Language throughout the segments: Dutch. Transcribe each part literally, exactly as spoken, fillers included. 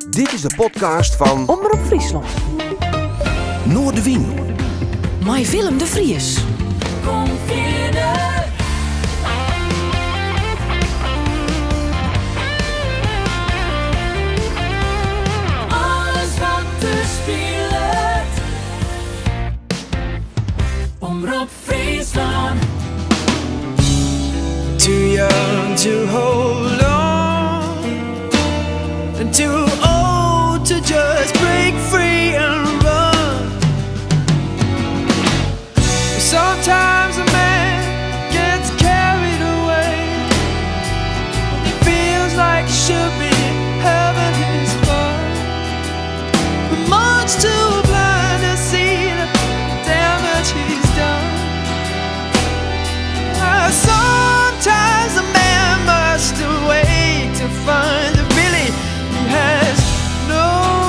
Dit is de podcast van Omroep Friesland. Noordewien. Met Willem de Vries. Kom verder. Alles wat te speelt. Omroep Friesland. Too young to hold on, and too old to just break free and run. Sometimes a man gets carried away. It feels like it should be having his fun, but much too blind to see the damage he's done. Uh, Sometimes a man must wait to find that really he has no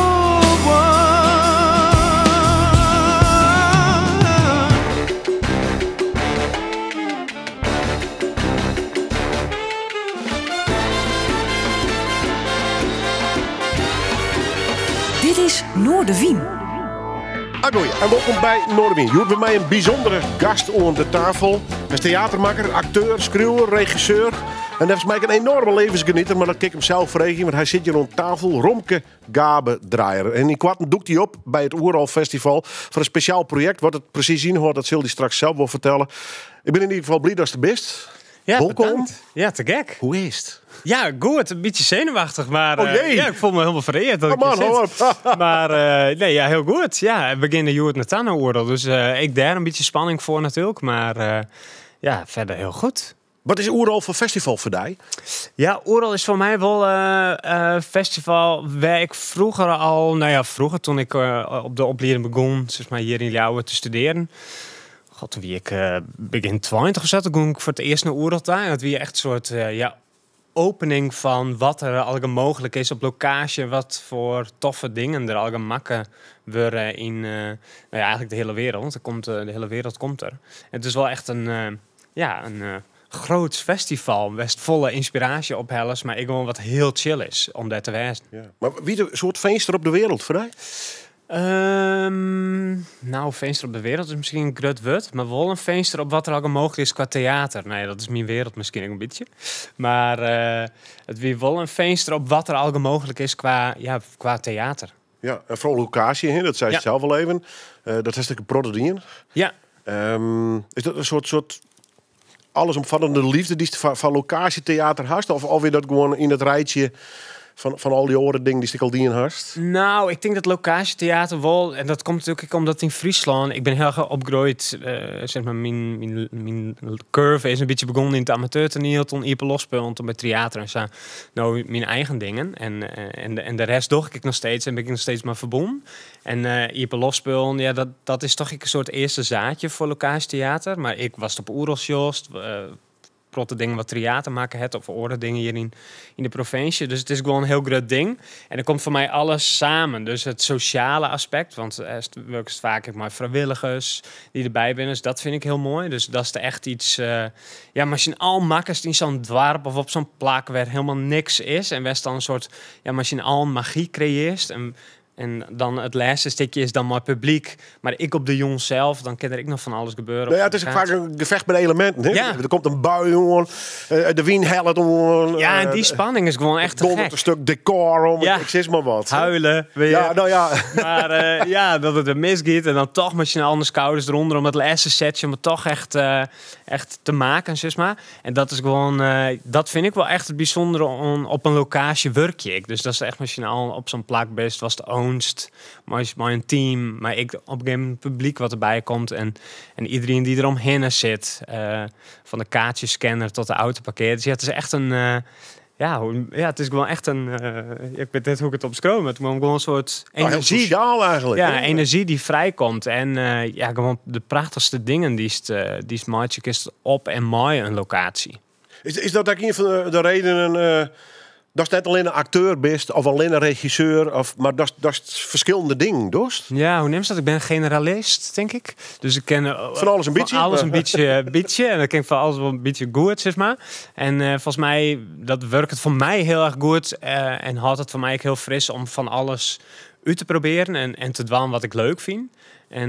one. Dit is Noordewien. Agoei, en welkom bij Noordewien. Je hoort bij mij een bijzondere gast aan de tafel. Hij is theatermaker, acteur, schreeuwer, regisseur. En dat is mij een enorme levensgenieter, maar dat kijk ik hem zelf vregen. Want hij zit hier rond tafel, Romke Gabe-Draaier. En in kwarten doekt hij op bij het Oeral Festival voor een speciaal project. Wat het precies inhoudt, dat zal hij straks zelf wel vertellen. Ik ben in ieder geval blij dat je er bent. Ja, welkom. bedankt. Ja, te gek. Hoe is het? Ja, goed. Een beetje zenuwachtig, maar Oh, uh, jee. ja, ik voel me helemaal vereerd dat Oh, man, ik hier hoor. zit. Maar uh, nee, ja, heel goed. Ja, we beginnen Joert Natana oordeel, dus uh, ik daar een beetje spanning voor natuurlijk, maar uh, ja, verder heel goed. Wat is Oeral voor festival voor jou? Ja, Oeral is voor mij wel een uh, uh, festival waar ik vroeger al, nou ja, vroeger toen ik uh, op de opleiding begon, zeg maar hier in Ljouwen te studeren. God, toen wie ik uh, begin twintig of zo, toen ging ik voor het eerst naar Oeral daar. Dat wie echt een soort, uh, ja, opening van wat er al mogelijk is op locatie, wat voor toffe dingen er al gemakken worden in, uh, nou ja, eigenlijk de hele wereld. Er komt, uh, de hele wereld komt er. Het is wel echt een, uh, ja, een uh, groot festival, best volle inspiratie op hellers, maar ik gewoon wat heel chill is om dat te wijzen. Ja. Maar wie is een soort feester op de wereld voor jou? Um, nou, feester op de wereld is misschien een groot woord, maar wel een feester op wat er al mogelijk is qua theater. Nee, nou dat is mijn wereld misschien ook een beetje. Maar uh, het wie wel een feester op wat er al mogelijk is qua, ja, qua theater. Ja, en vooral locatie, hè? Dat zei je Ja. zelf al even. Uh, dat is een product. Ja. Um, is dat een soort, soort allesomvattende liefde die je van, van locatietheater hast? Of alweer dat gewoon in het rijtje van, van al die andere dingen die je al die in hast? Nou, ik denk dat locatietheater wel, en dat komt natuurlijk omdat in Friesland, ik ben heel erg opgegroeid, uh, zeg maar, mijn, mijn, mijn curve is een beetje begonnen in het amateurtoneel, toen Ieper Lospel, toen bij theater en zo. Nou, mijn eigen dingen. En, uh, en, de, en de rest doe ik nog steeds en ben ik nog steeds maar verbonden. En uh, Ieper Lospel, ja, dat, dat is toch een soort eerste zaadje voor locatietheater. Maar ik was op Oerelsjost, uh, grote dingen wat theater maken het of orde dingen hier in, in de provincie. Dus het is gewoon een heel groot ding. En er komt voor mij alles samen. Dus het sociale aspect, want er werkt vaak maar vrijwilligers die erbij zijn. Dus dat vind ik heel mooi. Dus dat is er echt iets. Uh, ja, maar als je al makkers in zo'n dorp of op zo'n plak waar helemaal niks is en waar dan een soort, ja, maar als je al magie creëert en En dan het laatste stukje is dan maar publiek. Maar ik op de jong zelf, dan kan er ik nog van alles gebeuren. Nou ja, het is vaak een gevecht met elementen. Hè? Ja. Er komt een bui, jongen. Uh, de wien helpt, jongen. Ja, en die uh, spanning is gewoon echt te dondert gek. een stuk decor om. Ja. Ik zeg maar wat. Huilen. Weer. Ja, nou ja. Maar uh, ja, dat het er misgaat. En dan toch met je andere schouders eronder. Om het laatste setje, om het toch echt, uh, echt te maken, zeg maar. En dat is gewoon, uh, dat vind ik wel echt het bijzondere on, op een locatie werk je. Dus dat is echt als je al op zo'n plak best, was de ownst. Maar een team, maar ik op een gegeven moment publiek wat erbij komt en, en iedereen die eromheen zit, uh, van de kaartjescanner tot de autoparkeer. Dus ja, het is echt een, uh, ja, hoe, ja, het is gewoon echt een, uh, ik weet net hoe ik het opschroom, maar het is gewoon een soort Oh, heel energie, sociaal eigenlijk. ja, hè? energie die vrijkomt en uh, ja, gewoon de prachtigste dingen die is, uh, die is maatje is op en mooi een locatie. Is, is dat ook een van de, de redenen uh, Dat is net alleen een acteur best of alleen een regisseur, of, maar dat is, dat is verschillende dingen, dus. Ja, hoe neem je dat? Ik ben generalist, denk ik. Dus ik ken uh, Van alles een beetje. Alles een beetje, beetje. En dan ken ik van alles wel een beetje goed, zeg maar. En uh, volgens mij, dat werkt het voor mij heel erg goed. Uh, en houdt het voor mij ook heel fris om van alles uit te proberen. En, en te dwalen wat ik leuk vind. En...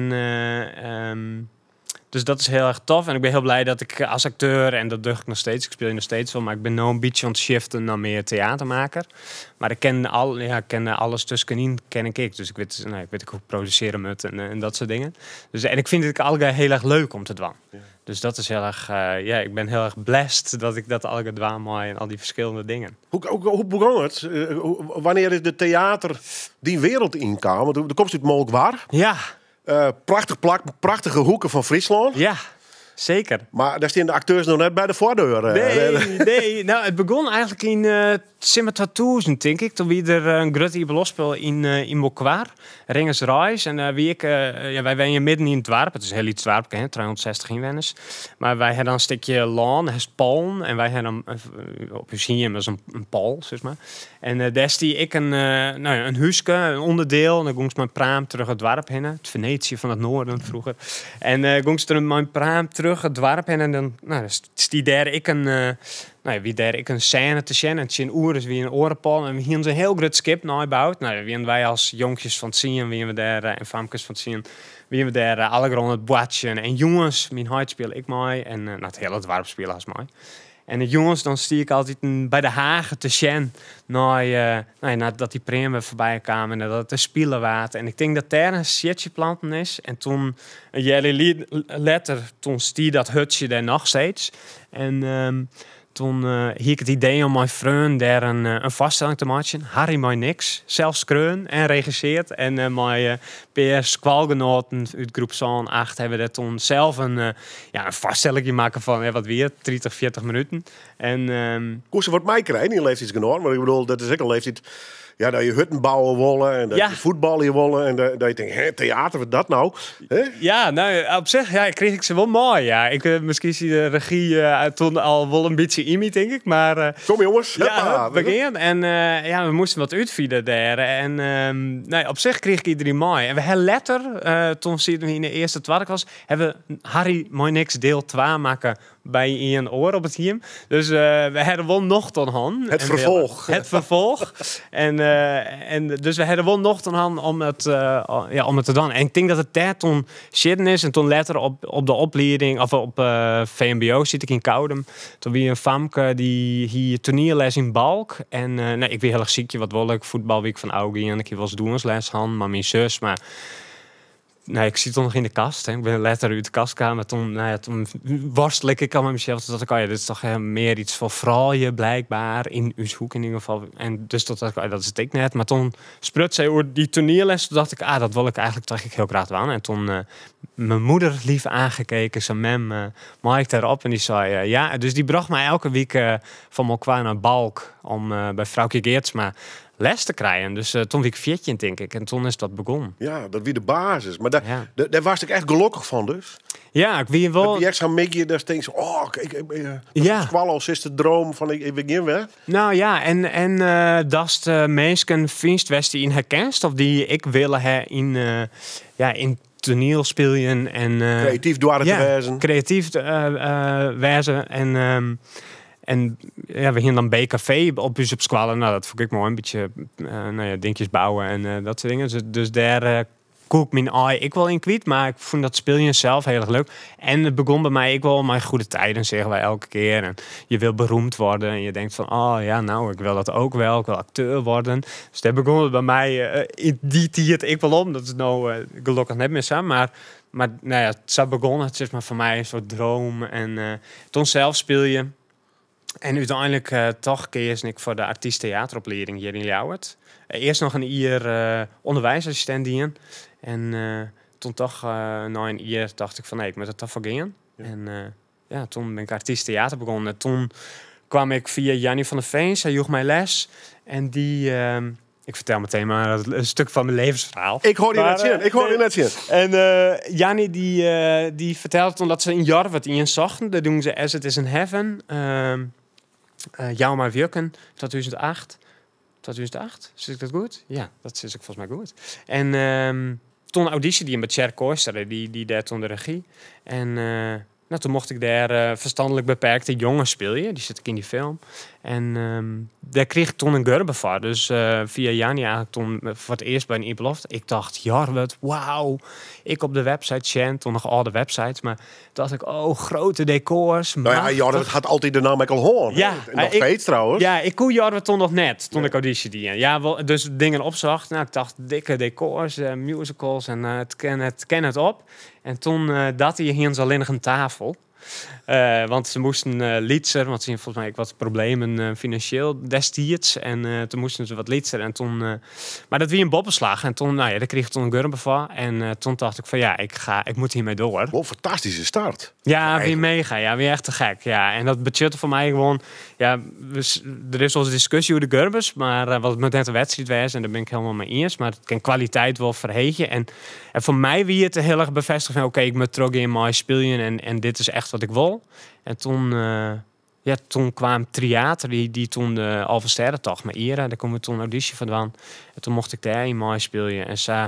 Uh, um, Dus dat is heel erg tof. En ik ben heel blij dat ik als acteur, en dat durf ik nog steeds, ik speel je nog steeds wel, maar ik ben nu een beetje aan het shiften naar meer theatermaker. Maar ik ken, al, ja, ik ken alles tussenin, ken ik. Dus ik weet, nou, ik weet ook hoe ik produceren moet en, en dat soort dingen. Dus, en ik vind het allemaal heel erg leuk om te dwaan. Ja. Dus dat is heel erg, uh, ja, ik ben heel erg blessed dat ik dat allemaal dwaan maai en al die verschillende dingen. Hoe, hoe, hoe begon het? Uh, hoe, wanneer is de theater die wereld inkwam? Want de komst uit Molkwaar. Ja. Uh, prachtig plak, prachtige hoeken van Friesland. Ja, zeker. Maar daar staan de acteurs nog net bij de voordeur. Nee, nee. Nou, het begon eigenlijk in uh, tweeduizend, denk ik. Toen we er een grote belofspel in, uh, in Molkwaar. Ringers Reis. En uh, wie ik, uh, ja, wij wonen midden in het dorp. Het is heel iets dorp, hè, tweehonderdzestig inwoners. Maar wij hadden een stukje land, het is Palm. En wij hadden uh, op je zien, dat is een, een pal, zeg maar. En uh, daar stie ik een, uh, nou ja, een huisje, een onderdeel. En dan ging ze mijn praam terug het dorp heen. Het Venetië van het noorden vroeger. En uh, ging ze mijn praam terug het dorp heen. En dan, nou, dan stie daar ik een... Uh, Nou, wie daar ik een scène te zien. En het zijn oer is wie een orenpal. En we hebben een heel groot skip nabouwd. Nou, wie wij als jonkjes van het zien, wie we daar uh, en famkes van het zien, wie we daar uh, alle grond het boatje. En jongens, mijn huid speel ik mij. En uh, nou, het hele dorp spelen als mij. En de jongens, dan stier ik altijd een, bij de hagen te zien. Nou, uh, nou, nadat die premie voorbij kwamen en dat het de spelen water. En ik denk dat daar een shitje planten is. En toen, een jaar later, toen stier dat hutje daar nog steeds. En... Um, Toen uh, hier ik het idee om mijn vriend daar een, uh, een vaststelling te maken. Harry mij niks. Zelf skreun en regisseert. En uh, mijn uh, peer squalgenoten uit groep Zaan acht hebben dat toen zelf een, uh, ja, een vaststelling maken van uh, wat weer, dertig, veertig minuten. En um, Koersen wordt mij krijgen, die leeftijd genoeg. Maar ik bedoel, dat is ook een leeftijd. Ja, dat je hutten bouwen willen en dat ja. je voetballen willen en dat, dat je denkt, hé, theater, wat dat nou? Hè? Ja, nou, op zich ja, kreeg ik ze wel mooi. Ja. Ik, uh, misschien zie de regie uh, toen al wel een beetje in me, denk ik. Maar, uh, kom jongens, ja, begin. En uh, ja, we moesten wat uitvieden daar. En um, nou, op zich kreeg ik iedereen mooi. En we hebben later, uh, toen we in de eerste twaalf was, hebben we Harry mooi niks deel twee maken bij Ian Oor op het team. Dus uh, we hadden wel nog ten hand. Het vervolg. Het vervolg. en, uh, en dus we hadden wel nog ten hand om het, uh, ja, om het te doen. En ik denk dat het daar toen shitten is. En toen later op, op de opleiding, of op uh, V M B O zit ik in Koudem. Toen wie een famke die hier turnierles in Balk. En uh, nou, ik weet heel erg ziekje, wat wil ik. Voetbalweek van Augie en ik heb wel eens doensles han, maar mijn zus, maar... Nee, ik zit toch nog in de kast. Hè. Ik ben letter uit de kast gegaan. Maar toen, nou ja, toen worstel ik al met mezelf. Dus dat ik, oh ja, dit is toch uh, meer iets voor vrouwen blijkbaar. In uw hoek in ieder geval. En dus dat, oh, dat is het ik net. Maar toen sprut zij over die turnierles. Toen dacht ik, ah, dat wil ik eigenlijk toch heel graag doen. En toen uh, mijn moeder lief aangekeken. Zijn mem, uh, maak daarop. En die zei, uh, ja. Dus die bracht mij elke week uh, van Molkwaar naar Balk. Om uh, bij vrouwtje Geertsma les te krijgen. Dus uh, toen was ik veertien, denk ik. En toen is dat begonnen. Ja, dat wie de basis. Maar daar, ja. daar, daar was ik echt gelukkig van dus. Ja, ik wie wel... Dat je echt zo'n beetje, daar denk je, oh, ik, ik, ik, ja. squallos is de droom van, ik, ik begin weer. Nou ja, en, en uh, dat de mensen vindt die in herkenst, of die ik willen hè in, uh, ja, in toneel spelen en... Uh, creatief door het ja, te wezen. creatief uh, uh, wezen en... Um, En ja, we gingen dan B K V op dus op squallen. Nou, dat vond ik mooi. Een beetje uh, nou ja, dingetjes bouwen en uh, dat soort dingen. Dus, dus daar uh, kook mijn eye ik wel in kwijt. Maar ik vond dat speel je zelf heel erg leuk. En het begon bij mij ik wel mijn goede tijden, zeggen wij elke keer. En je wil beroemd worden. En je denkt van, oh ja, nou, ik wil dat ook wel. Ik wil acteur worden. Dus daar begon het bij mij uh, in die tijd ik wel om. Dat is nou uh, gelukkig net meer samen. Maar... Maar nou ja, het zou begonnen. Het is maar voor mij een soort droom. En uh, toen zelf speel je... En uiteindelijk uh, toch kees ik voor de artiest theateropleiding hier in Ljouwert. Uh, eerst nog een jaar uh, onderwijsassistent dienen. En uh, toen toch uh, na een jaar dacht ik van nee, ik moet het toch voor gaan. Ja. En uh, ja, toen ben ik artiest theater begonnen. En toen kwam ik via Jannie van der Veen. Zij joeg mij les. En die... Uh, ik vertel meteen maar een stuk van mijn levensverhaal. Ik hoor je net zien. Ik hoor je net zien. En uh, Jannie die, uh, die vertelde toen dat ze in Jarwert in zochten. Dat doen ze As It Is in Heaven. Uh, Uh, Jou maar Wirken, tweeduizend acht. tweeduizend acht, zit ik dat goed? Ja, dat zit ik volgens mij goed. En um, toen auditie die met Cher Koester, die, die deed toen de regie. En uh, nou, toen mocht ik daar uh, verstandelijk beperkte jongen spelen. Die zit ik in die film. En um, daar kreeg ik toen een gurbe van. Dus uh, via Jani eigenlijk toen voor het eerst bij een Ieperloft. Ik dacht, ja, wat, wauw. Ik op de website Chen, toen nog oude websites. Maar toen dacht ik, oh, grote decors. Nou ja, ja, dat gaat altijd de naam Michael Horn. Ja, en nog ik, steeds trouwens. Ja, ik koe Jarwe toen nog net, toen Ja. ik auditie die. Ja, wel, dus dingen opzocht. Nou, ik dacht, dikke decors, uh, musicals en uh, het ken het, ken het op. En toen uh, dat hier hier alleen nog een tafel. Uh, want ze moesten uh, lietser, want ze hadden volgens mij ook wat problemen uh, financieel destijds. En uh, toen moesten ze wat lietser. En toen, uh, maar dat wie een boppenslag. En toen, nou ja, daar kreeg ik toen een gurbe van. En uh, toen dacht ik van ja, ik, ga, ik moet hiermee door. Wow, fantastische start. Ja, weer mega. Ja, weer echt te gek. Ja, en dat budget voor mij gewoon... Ja, we, er is onze discussie over de gurbes, maar uh, wat het met net een wedstrijd was, en daar ben ik helemaal mee eens. Maar het kan kwaliteit wel verhegen. En, en voor mij wie het heel erg bevestigd van, oké, okay, ik moet terug in mijn spelen en, en dit is echt wat ik wil. En toen, uh, ja, toen kwam Triater, die, die toen de Alphen Sterrentocht met Ira, daar kwam we toen een auditie van. En toen mocht ik daar in mijn spelen. En zo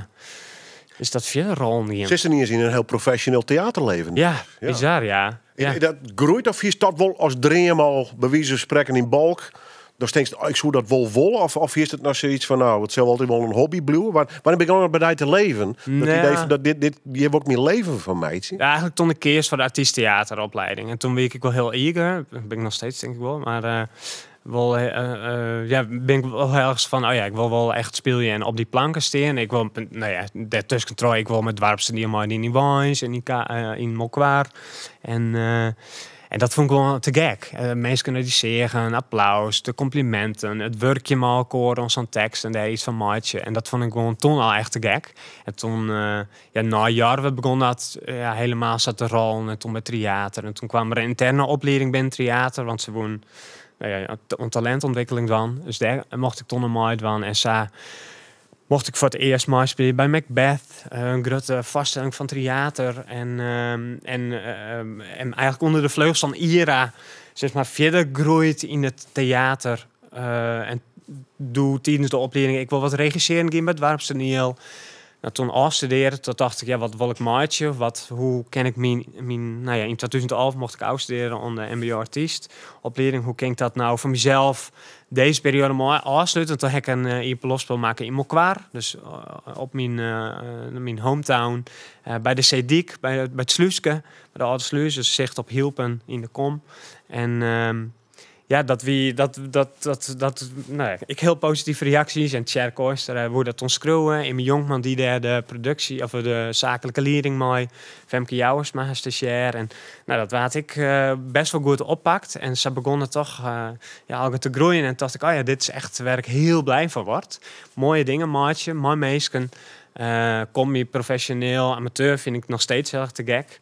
is dat veel rol niet. Ze is er niet eens in een heel professioneel theaterleven. Ja, Ja. bizar, ja. ja. En dat groeit of je staat wel als drieënmaal bij wijze van spreken in balk. Dan denk je, oh, ik zou dat wel willen. Of, of is het nou zoiets van, nou, het zal altijd wel een hobby blijven. Waar, wanneer ben ik nog bij te leven? Dat Nou. idee van, dat dit, dit, je hebt ook meer leven van mij. Ja, eigenlijk toen ik eerst voor de artiesttheateropleiding. En toen werd ik wel heel eager. Ben ik nog steeds, denk ik wel. Maar uh, wel, uh, uh, ja, ben ik wel ergens van, oh ja, ik wil wel echt spelen en op die planken staan. Ik wil, nou ja, daartussen trouw ik wil met dwarpste die maar in die wines en in, uh, in Mokwaar. En... Uh, En dat vond ik wel te gek. Uh, mensen kunnen die zeggen, applaus, de complimenten, het werkje maar koren, zo'n tekst en daar iets van maatje. En dat vond ik gewoon toen al echt te gek. En toen, uh, ja, na een jaar we begon dat uh, ja, helemaal zat te rollen. En toen met theater. En toen kwam er een interne opleiding binnen theater, want ze woon nou ja, een talentontwikkeling dan. Dus daar mocht ik toen een maat van. En zo mocht ik voor het eerst maar spelen bij Macbeth. Uh, een grote vaststelling van theater. En, um, en, uh, en eigenlijk onder de vleugels van Ira, zeg maar, verder groeit in het theater. Uh, en doe tijdens de opleiding, ik wil wat regisseren gaan met Dwarpstoneel. Nou, toen afstuderen, toen dacht ik, ja, wat wil ik maatje? Wat, hoe ken ik mijn, mijn nou ja, in tweeduizend elf mocht ik afstuderen onder M B O-artiest. Opleiding, hoe ken ik dat nou voor mezelf? Deze periode mooi afsluiten. Toen heb ik een uh, Ieperloftspel maken in Mokwaar. Dus uh, op mijn, uh, mijn hometown. Uh, bij de Zeediek, bij, bij het Sluiske. Bij de Oude Sluis, dus zicht op Hielpen in de Kom. En... Um, Ja, dat wie dat dat dat dat nou ja, ik heel positieve reacties en Cher Koester uh, hoe dat ons schreeuwen in mijn jongman die daar de productie of de zakelijke leiding mooi Femke Jouwers maar stagiair en nou dat wat ik uh, best wel goed oppakt en ze begonnen toch uh, ja al te groeien en dacht ik oh ja dit is echt waar ik heel blij van word. Mooie dingen maatje, mooi meesken. Uh, kom je professioneel amateur vind ik nog steeds heel erg te gek.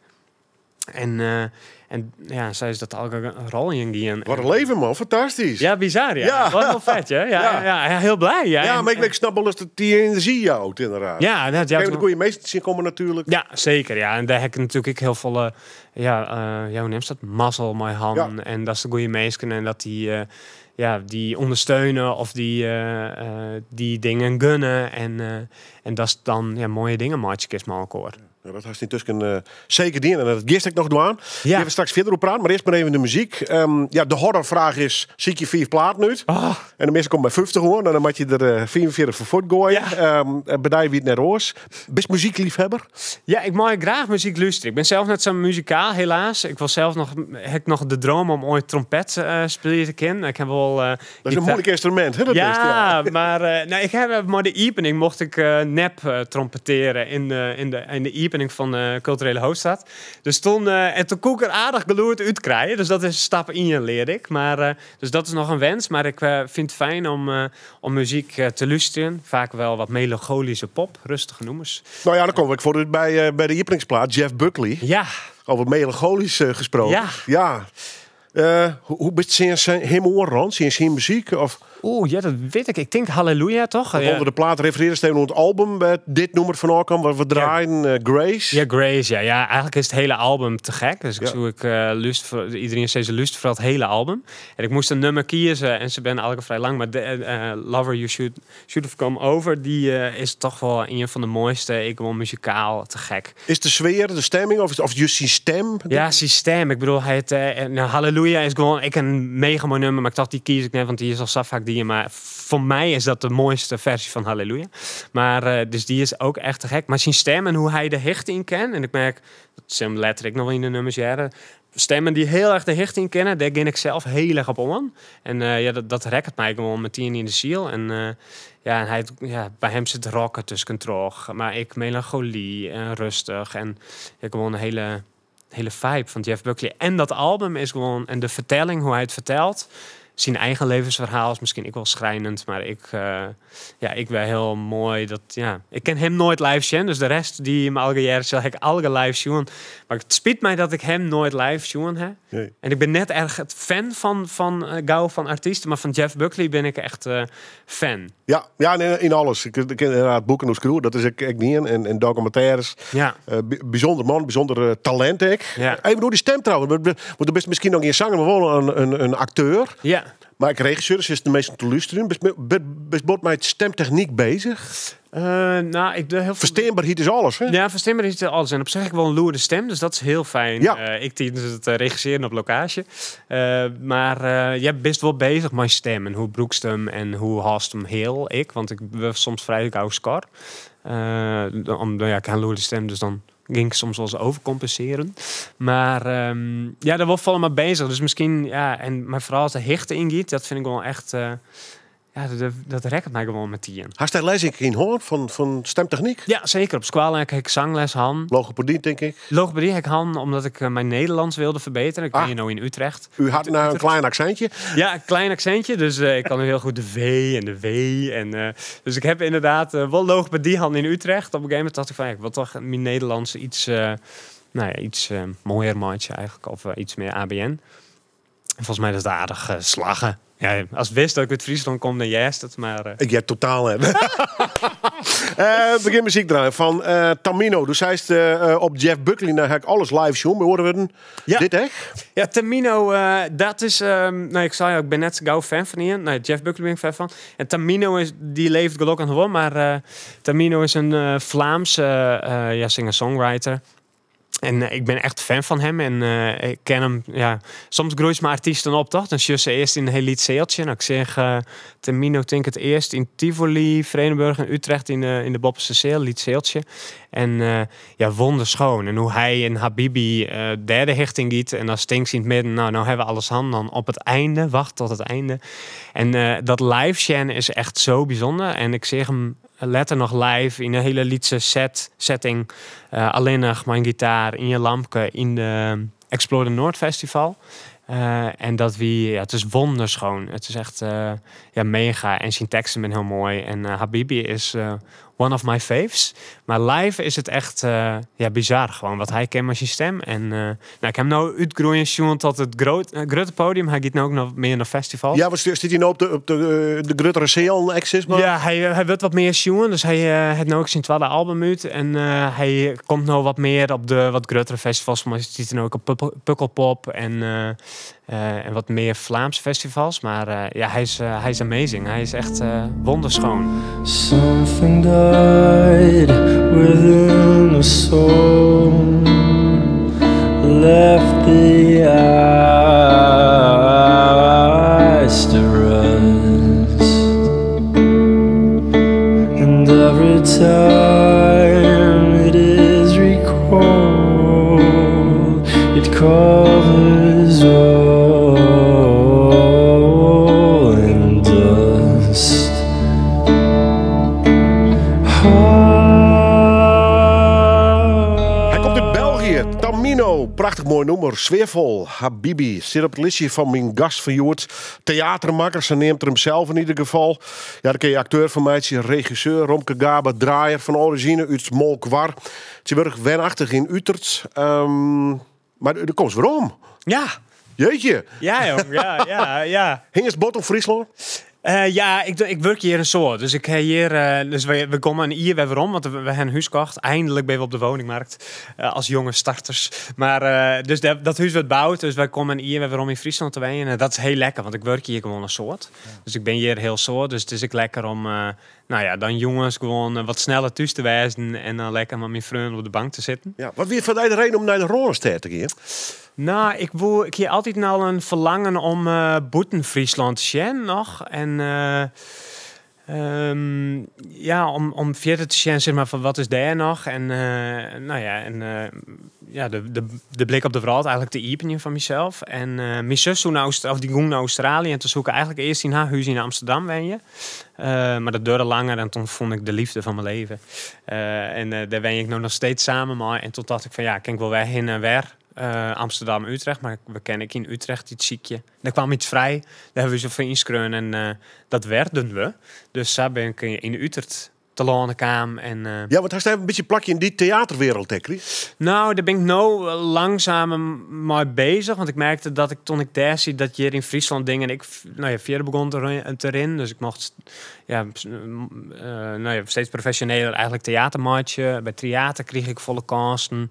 En uh, En ja, zij is dat al een rol in gaan. Wat een leven, man. Fantastisch. Ja, bizar, ja. Ja. Wat wel vet, hè? Ja, ja. Ja. ja, heel blij. Ja, Ja, En- maar ik, ik snap wel eens dat die energie houdt, inderdaad. Ja, dat, ja, Kijk, de goede meesten zien komen natuurlijk. ja, zeker. Ja. En daar heb ik natuurlijk ook heel veel, uh, ja, uh, ja, hoe neemt dat? Mazzel, mijn handen. Ja. En dat is de goede mensen en dat die, uh, ja, die ondersteunen of die, uh, uh, die dingen gunnen. En, uh, en dat is dan ja, mooie dingen, maatjes, maar ook hoor. Ja, dat heeft intussen uh, zeker die. En dat gist ik nog doen. Ja. Even straks verder op praten, maar eerst maar even de muziek. Um, ja, de horrorvraag is, zie ik je vier platen uit? Oh. En de meeste komt bij vijftig hoor. Dan moet je er uh, vierenveertig voor voort gooien. Ja. Um, bedij wie het net roos. Best muziekliefhebber? Ja, ik mag graag muziek luisteren. Ik ben zelf net zo muzikaal, helaas. Ik wil zelf nog, heb nog de droom om ooit trompet uh, spelen te kennen. Ik heb wel. Uh, Dat is een moeilijk instrument, hè? Dat ja, best, ja. maar uh, nou, ik heb maar de opening mocht ik uh, nep uh, trompeteren in de, in de, in de opening van de culturele hoofdstad. Dus toen, uh, en toen kon ik er aardig geloerd uitkrijgen. Dus dat is een stap in je, leer ik. Maar, uh, dus dat is nog een wens. Maar ik uh, vind het fijn om, uh, om muziek uh, te luisteren. Vaak wel wat melancholische pop, rustige noemers. Nou ja, dan kom ik voor het bij, uh, bij de Jipplingsplaat, Jeff Buckley. Ja, Over melancholisch uh, gesproken. Ja. Ja. Uh, hoe, hoe best zijn hem oren, zijn zijn muziek? Of... Oeh, ja, dat weet ik. Ik denk Halleluja, toch? Want Ja. onder de plaat refereren ze aan het album. Bij dit nummer van Orkan, waar we draaien, eh, Grace. Ja, Grace, ja. ja. Eigenlijk is het hele album te gek. Dus ik Ja. zoek ik uh, lust voor, iedereen steeds lust voor het hele album. En ik moest een nummer kiezen en ze ben eigenlijk vrij lang. Maar de, uh, Lover You Should, should Have Come Over, die uh, is toch wel een van de mooiste. Ik gewoon muzikaal te gek. Is de sfeer, de stemming of, of just die stem? Ja, systeem. Ik bedoel, het, uh, nou, Halleluja is gewoon ik een mega mooi nummer. Maar ik dacht, die kies ik net, want die is al zo vaak die. Maar voor mij is dat de mooiste versie van Halleluja. Maar uh, dus die is ook echt te gek. Maar zijn stem en hoe hij de hicht in kent. En ik merk, dat is hem letterlijk nog wel in de nummers jaren. Stemmen die heel erg de hicht in kennen, daar ging ik zelf heel erg op om. En uh, ja, dat, dat rekt mij gewoon meteen in de ziel. En uh, ja, en hij, ja, bij hem zit rocken tussen terug. Maar ik melancholie en rustig. En ja, gewoon een hele, hele vibe van Jeff Buckley. En dat album is gewoon, en de vertelling, hoe hij het vertelt. Zijn eigen levensverhaal is misschien ik wel schrijnend, maar ik, uh, ja, ik ben heel mooi dat, ja, ik ken hem nooit live zien, dus de rest die hem al jaren zal ik alle live zien. Maar het spijt mij dat ik hem nooit live zien heb. Nee. En ik ben net erg het fan van, van uh, gauw van artiesten, maar van Jeff Buckley ben ik echt uh, fan. Ja, ja in, in alles. Ik, ik ken inderdaad boeken als crew, dat is ik, ik niet in. En, en documentaires. Ja. Uh, b- bijzonder man, bijzonder uh, talent ik. Ja. Even door die stem trouwens. Want er bent misschien nog geen zanger, maar wel een, een, een acteur. Ja. Maar ik regisseur, dus is de meeste te luisteren. Best bot met stemtechniek bezig. Uh, nou, ik doe heel veel... Verstaanbaarheid is alles, hè? Ja, verstaanbaar is alles. En op zich heb ik wel een loerde stem, dus dat is heel fijn. Ja. Uh, ik tijdens het uh, regisseren op locatie. Uh, maar uh, je bent wel bezig met stem en hoe broekst hem en hoe haast hem heel ik. Want ik ben soms vrij gauw scar. Uh, om, ja, ik heb een loerde stem, dus dan ging ik soms wel eens overcompenseren. Maar um, ja, daar wordt volgens mij bezig. Dus misschien, ja, en maar vooral als de hichten ingiet, dat vind ik wel echt... Uh, Ja, dat, dat rekt mij gewoon met die in. Hast jij les in hoor van, van stemtechniek? Ja, zeker. Op school heb ik zangles han. Logopedie, denk ik. Logopedie heb ik han omdat ik uh, mijn Nederlands wilde verbeteren. Ik ben Ah. hier nou in Utrecht. U had nou een klein accentje. Ja, een klein accentje. Dus uh, ik kan nu heel goed de V en de W. En, uh, dus ik heb inderdaad uh, wel logopedie han in Utrecht. Op een gegeven moment dacht ik van, ja, ik wil toch mijn Nederlands iets, uh, nou ja, iets uh, mooier maatje eigenlijk. Of uh, iets meer A B N. En volgens mij is het aardig uh, slagen. Ja, als het wist dat ik uit Friesland kom, dan juist het. Maar, uh... Ik jij totaal heb. uh, begin muziek draaien van uh, Tamino. Dus hij is uh, op Jeff Buckley. Nou heb ik alles live show. Maar horen we een... Ja. dit echt? Ja, Tamino, uh, dat is... Um, nou, ik zei al, ik ben net gauw fan van hier. Nou, Jeff Buckley ben ik fan van. En Tamino, is, die leeft geloof ik gewoon. Maar uh, Tamino is een uh, Vlaamse uh, ja, singer-songwriter. En uh, ik ben echt fan van hem. En uh, ik ken hem, ja... Soms groeit mijn artiesten op, toch? Dan zie ze eerst in een heel lied zeeltje. Nou, ik zeg... Uh, Tamino, denk het eerst in Tivoli, Vredenburg en Utrecht... in de, in de Boppense Zeel, lied zeeltje. En uh, ja, wonderschoon. En hoe hij en Habibi uh, derde hechting giet. En dan stinkt in het midden. Nou, nou hebben we alles aan. Dan op het einde. Wacht tot het einde. En uh, dat live scan is echt zo bijzonder. En ik zeg hem... Letter nog live in een hele liedse set, setting. Uh, alleen nog mijn gitaar in je lampje in de Explore the Noord Festival. Uh, en dat wie, ja, het is wonderschoon. Het is echt uh, ja, mega. En zijn teksten zijn heel mooi. En uh, Habibi is uh, one of my faves. Maar live is het echt uh, ja, bizar gewoon. Wat hij kent met zijn stem. En uh, nou, ik heb nou uitgroeien tot het groot, uh, grote podium. Hij gaat nu ook nog meer naar festivals. Ja, wat zit hij nou op de, op de, uh, de Gruttere Zeel access? Maar? Ja, hij, hij wil wat meer zien. Dus hij uh, heeft nu ook zijn tweede album uit. En uh, hij komt nou wat meer op de wat grotere festivals. Maar hij zit er nu ook op Pukkelpop en... Uh, Uh, en wat meer Vlaamse festivals. Maar uh, ja, hij is, uh, hij is amazing. Hij is echt uh, wonderschoon. Something died within the soul, left the eyes to rest, and every time it is recalled, it covers all. Prachtig mooi nummer, sfeervol. Habibi zit op het listje van mijn gast van Joert. Theatermaker, ze neemt er hem zelf in ieder geval. Ja, dan ken je acteur van mij, regisseur, Romke Gaber, draaier van origine uit Molkwar. Ze wordt wenachtig in Utrecht. Um, maar de komst waarom? Ja. Jeetje. Ja, jong. Ja, ja, ja. Hing het bot op Friesland? Uh, ja, ik, ik werk hier een soort. Dus ik heb hier, uh, dus we, we komen hier weer om, want we, we hebben een huis gekocht. Eindelijk ben we op de woningmarkt uh, als jonge starters. Maar uh, dus dat, dat huis wordt bouwd, dus wij komen hier weer om in Friesland te wonen. En dat is heel lekker, want ik werk hier gewoon een soort. Ja. Dus ik ben hier heel soort, dus het is ook lekker om, uh, nou ja, dan jongens gewoon uh, wat sneller thuis te wijzen en dan lekker met mijn vrienden op de bank te zitten. Ja, wat weer van de reden om naar de Ronenstad te gaan? Nou, ik wil, ik heb altijd al een verlangen om uh, buiten Friesland te zien nog. En uh, um, ja, om, om verder te zien, zeg maar, van wat is daar nog. En uh, nou ja, en uh, ja, de, de, de blik op de wereld eigenlijk te iepen van mezelf. En uh, mijn zus toen naar, of die ging naar Australië en toen zoeken eigenlijk eerst in haar huis in Amsterdam wen je. Uh, maar dat duurde langer en toen vond ik de liefde van mijn leven. Uh, en uh, daar ben ik nog steeds samen mee. En toen dacht ik van ja, kan ik wel weer heen en weer. Uh, Amsterdam, Utrecht, maar we kennen ik in Utrecht iets ziekje. Daar kwam iets vrij, daar hebben we zo voor inschreven en uh, dat werden we. Dus daar ben ik in Utrecht te lonen kwam. En, uh, ja, want hij staat een beetje plakje in die theaterwereld, hè, Chris? Nou, daar ben ik nou langzaam mee bezig, want ik merkte dat ik toen ik daar zie dat hier in Friesland dingen, ik nou ja, verder begon te, te rennen, dus ik mocht ja, uh, nou ja, steeds professioneler eigenlijk theatermaatje. Bij theater kreeg ik volle kansen.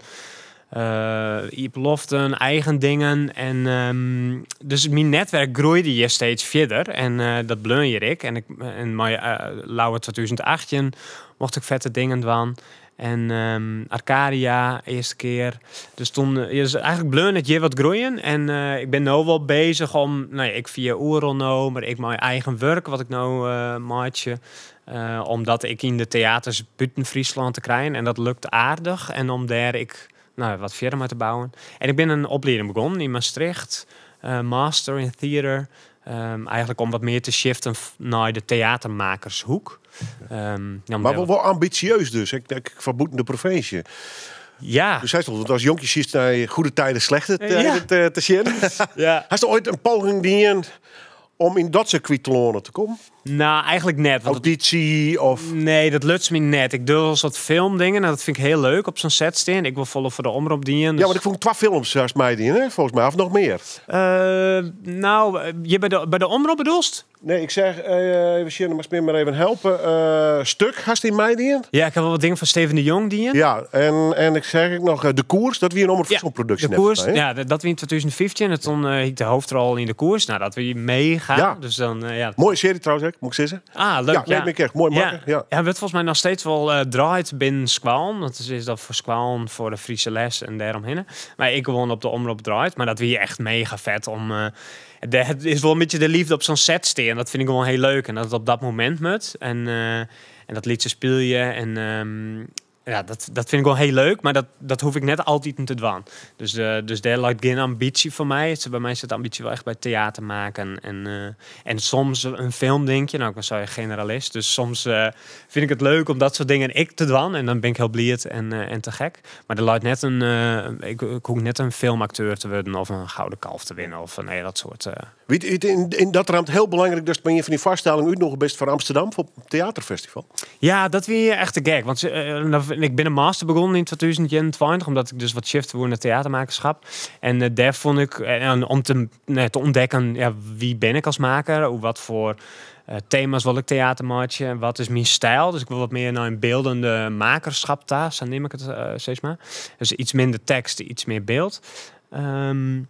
Uh, beloften, eigen dingen. En, um, dus mijn netwerk groeide hier steeds verder. En uh, dat bleun je ik. En, ik, en mijn uh, lauwe twintig achttien mocht ik vette dingen doen. En um, Arcadia, eerste keer. Dus toen uh, is eigenlijk bleun het je wat groeien. En uh, ik ben nu wel bezig om, nou ja, ik via Oerol nou, maar ik mijn eigen werk, wat ik nou uh, maatje. Uh, omdat ik in de theaters buiten Friesland te krijgen. En dat lukt aardig. En om daar ik nou, wat verder mee te bouwen. En ik ben een opleiding begonnen in Maastricht. Uh, master in theater. Um, eigenlijk om wat meer te shiften naar de theatermakershoek. Um, ja, maar wel, wel ambitieus dus. Ik, ik verboeten de provincie. Ja. Dus hij stond als jonkje ziet naar goede tijden, slechte tijden ja. te, te zien. Ja. Hast je ooit een poging die om in dat circuit te lonen te komen? Nou, eigenlijk net. Want auditie of... Nee, dat lukt me net. Ik doe wel eens wat filmdingen en dat vind ik heel leuk op zo'n set staan. Ik wil volop voor de omroep dienen. Dus... Ja, maar ik vond twee films zoals mij die, hè? Volgens mij, of nog meer. Uh, nou, je bij de, bij de omroep bedoelst? Nee, ik zeg, uh, we zien maar maar even helpen. Uh, Stuk, hast in mij die? Ja, ik heb wel wat dingen van Steven de Jong die. Ja, en, en ik zeg ik nog, uh, De Koers, dat we een omroep ja, productie De Koers, hebben, ja, dat we in twintig vijftien en toen uh, ik de hoofdrol in De Koers. Nou, dat we meegaan. Ja. Dus dan, uh, ja. Mooie serie trouwens, hè, moet ik zeggen. Ah, leuk. Ja, ja. nee, ik echt mooi maken. Ja, ja. ja het volgens mij nog steeds wel uh, draait binnen Squaln. Dat is, is dat voor Squaln, voor de Friese les en daaromheen. Maar ik gewoon op de omroep draait. Maar dat we echt mega vet om... Uh, het is wel een beetje de liefde op zo'n set staan. Dat vind ik wel heel leuk. En dat het op dat moment moet. En, uh, en dat liedje speel je. En um, ja, dat, dat vind ik wel heel leuk. Maar dat, dat hoef ik net altijd te doen. Dus, uh, dus daar lijkt geen ambitie voor mij. Het, bij mij zit de ambitie wel echt bij theater maken. En, uh, en soms een film denk je. Nou, ik ben zo generalist. Dus soms uh, vind ik het leuk om dat soort dingen ik te doen. En dan ben ik heel blij en, uh, en te gek. Maar er lijkt net een... Uh, ik, ik hoef net een filmacteur te worden. Of een gouden kalf te winnen. Of nee, dat soort... Uh, Weet je, in, in dat raam heel belangrijk, dus ben je van die vaststelling u nog best voor Amsterdam voor het theaterfestival. Ja, dat weer echt te gek. Want uh, ik ben een master begonnen in twintig eenentwintig, omdat ik dus wat shift voor naar theatermakerschap. En uh, daar vond ik, uh, om te, uh, te ontdekken, ja, wie ben ik als maker, hoe wat voor uh, thema's wil ik theatermaatje, en wat is mijn stijl. Dus ik wil wat meer naar een beeldende makerschap daar, zo neem ik het uh, steeds maar. Dus iets minder tekst, iets meer beeld. Um,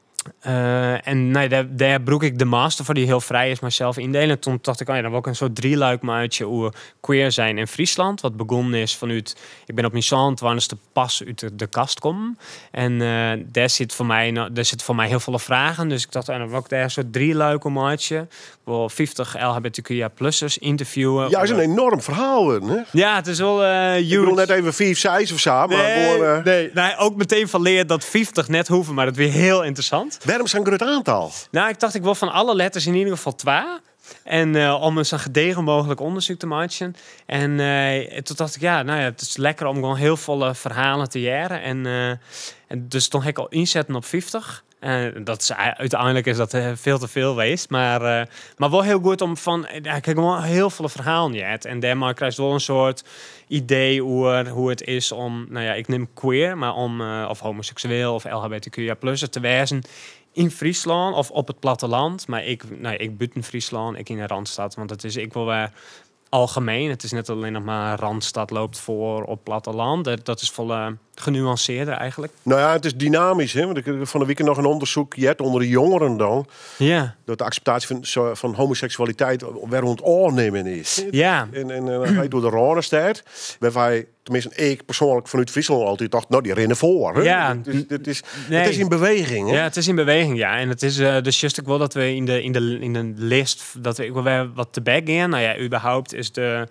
Uh, en nee, daar, daar broek ik de master voor die heel vrij is, maar zelf indelen. Toen dacht ik, oh ja, dan wil ik een soort drieluikmaatje hoe queer zijn in Friesland. Wat begonnen is vanuit, ik ben op mijn zand, waar te pas uit de, de kast komen. En uh, daar zit voor mij, nou, daar zit voor mij heel veel vragen. Dus ik dacht, oh, dan wil ik daar een soort drieluikmaatje. Ik wil vijftig L H B T Q I A plussers interviewen. Ja, is een enorm verhaal, hè? Ja, het is wel uh, huge. Ik bedoel net even vijf, zes of zo, maar nee, gewoon... Uh... Nee, nee, ook meteen van leer dat vijftig net hoeven, maar dat weer heel interessant. Waarom zijn groot aantal? Nou, ik dacht, ik wil van alle letters in ieder geval twee. En uh, om een zo gedegen mogelijk onderzoek te maken. En uh, toen dacht ik, ja, nou ja, het is lekker om gewoon heel volle verhalen te jaren. En, uh, en dus toen heb ik al inzetten op vijftig. Uh, dat is, uiteindelijk is dat uh, veel te veel geweest. Maar, uh, maar wel heel goed om van... Ja, ik heb gewoon heel veel verhalen gehad. En daarmee krijg je wel een soort idee hoe, hoe het is om... Nou ja, ik neem queer, maar om... Uh, of homoseksueel of L H B T Q I A plus te wezen... in Friesland of op het platteland. Maar ik, nou, ik buiten Friesland, ik in de Randstad. Want het is ik wil weer algemeen. Het is net alleen nog maar Randstad loopt voor op platteland. Dat, dat is vol uh, genuanceerder eigenlijk. Nou ja, het is dynamisch. Hè? Want ik heb van de week nog een onderzoek je hebt onder de jongeren dan. Ja. Dat de acceptatie van, zo- van homoseksualiteit weer rond oornemen is. Ja. En, en uh, hij door de Ronenstad. Waarbij, tenminste ik persoonlijk vanuit Friesland altijd dacht, nou die rennen voor. Hè? Ja. Het, is, het, is, Nee. het is in beweging. Hè? Ja, het is in beweging, ja. En het is uh, dus juist ook wel dat we in de, in de, in de list, dat we ook wel weer wat te back gaan. Nou ja, überhaupt is de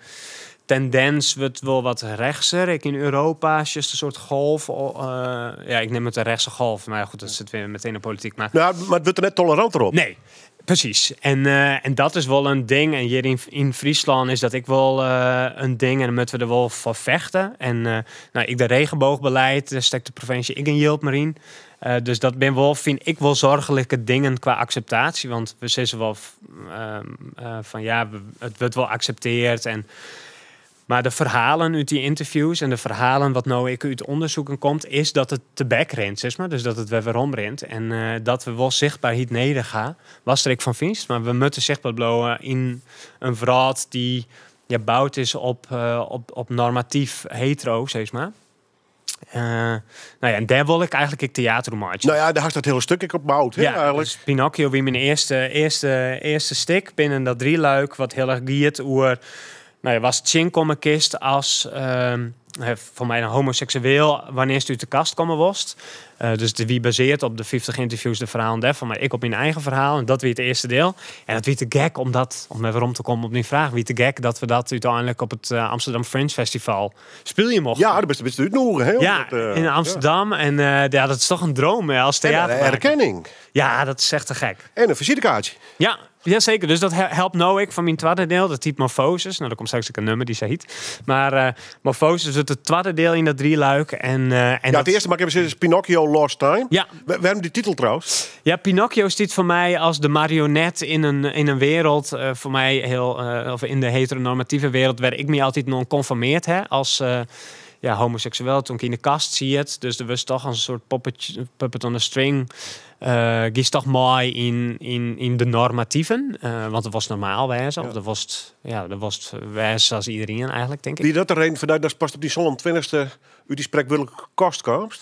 tendens wordt wel wat rechtser. Ik in Europa is juist een soort golf. Uh, ja, ik neem het een rechtse golf. Maar ja, goed, dat zit weer meteen in de politiek. Maar Nou, maar het wordt er net toleranter op. nee, precies. En, uh, en dat is wel een ding. En hier in, in Friesland is dat ik wel uh, een ding. En dan moeten we er wel voor vechten. En uh, nou, ik de regenboogbeleid, daar steekt de provincie ik in Jilt Marien. Uh, dus dat ben wel, vind ik wel zorgelijke dingen qua acceptatie. Want we zeggen wel uh, uh, van ja, we, het wordt wel accepteerd. En maar de verhalen uit die interviews en de verhalen wat nou ik uit onderzoeken komt, is dat het te back rent, zeg maar. Dus dat het weer waarom rent. En uh, dat we wel zichtbaar hier nedergaan. Was er ik van vindt, maar we moeten zichtbaar blijven in een vrouw die ja, bouwt is op, uh, op, op normatief hetero, zeg maar. Uh, nou ja, en daar wil ik eigenlijk ik theaterromantisch. Nou ja, daar had dat hele stuk ik op bouwt. Hè, Ja, eigenlijk. dus Pinocchio wie mijn eerste, eerste, eerste stik binnen dat drieluik, wat heel erg giert oer. Nou ja, was Chin komen kist als ehm, voor mij een homoseksueel wanneer ze uit de kast komen was. Uh, dus de, wie baseert op de vijftig interviews de verhalen daarvan, maar ik op mijn eigen verhaal. En dat weer het eerste deel. En dat weer te gek om dat, om even om te komen op die vraag, wie te gek dat we dat uiteindelijk op het uh, Amsterdam Fringe Festival speel je mochten. Ja, dat is best uitnoegen. Hè, Ja, dat, uh, in Amsterdam. En uh, ja, dat is toch een droom hè, als ja. En theater. een erkenning. Ja, dat is echt te gek. En een visitekaartje. Ja, ja, zeker. Dus dat he- helpt nou ik van mijn tweede deel, dat type Morphosis. Nou, er komt straks ook een nummer die ze heet. Maar uh, Morphosis is het tweede deel in dat drieluik. En, uh, en Ja, dat, het eerste maar ik heb gezegd is Pinocchio Lost Time. Ja. We, we hebben die titel trouwens. ja, Pinocchio is dit voor mij als de marionet in een, in een wereld, uh, voor mij heel, uh, of in de heteronormatieve wereld, waar ik me altijd non-conformeerd hè, als uh, ja, homoseksueel. Toen ik in de kast zie het. Dus er was toch een soort puppet, puppet on a string. Uh, Gies toch mooi in, in, in de normatieven. Uh, want dat was normaal wijze. Of dat was het, ja, dat was het wijze als iedereen eigenlijk, denk ik. Die dat er een vanuit dat past op die zo'n twintigste uit die spreekwoordelijke kast komt.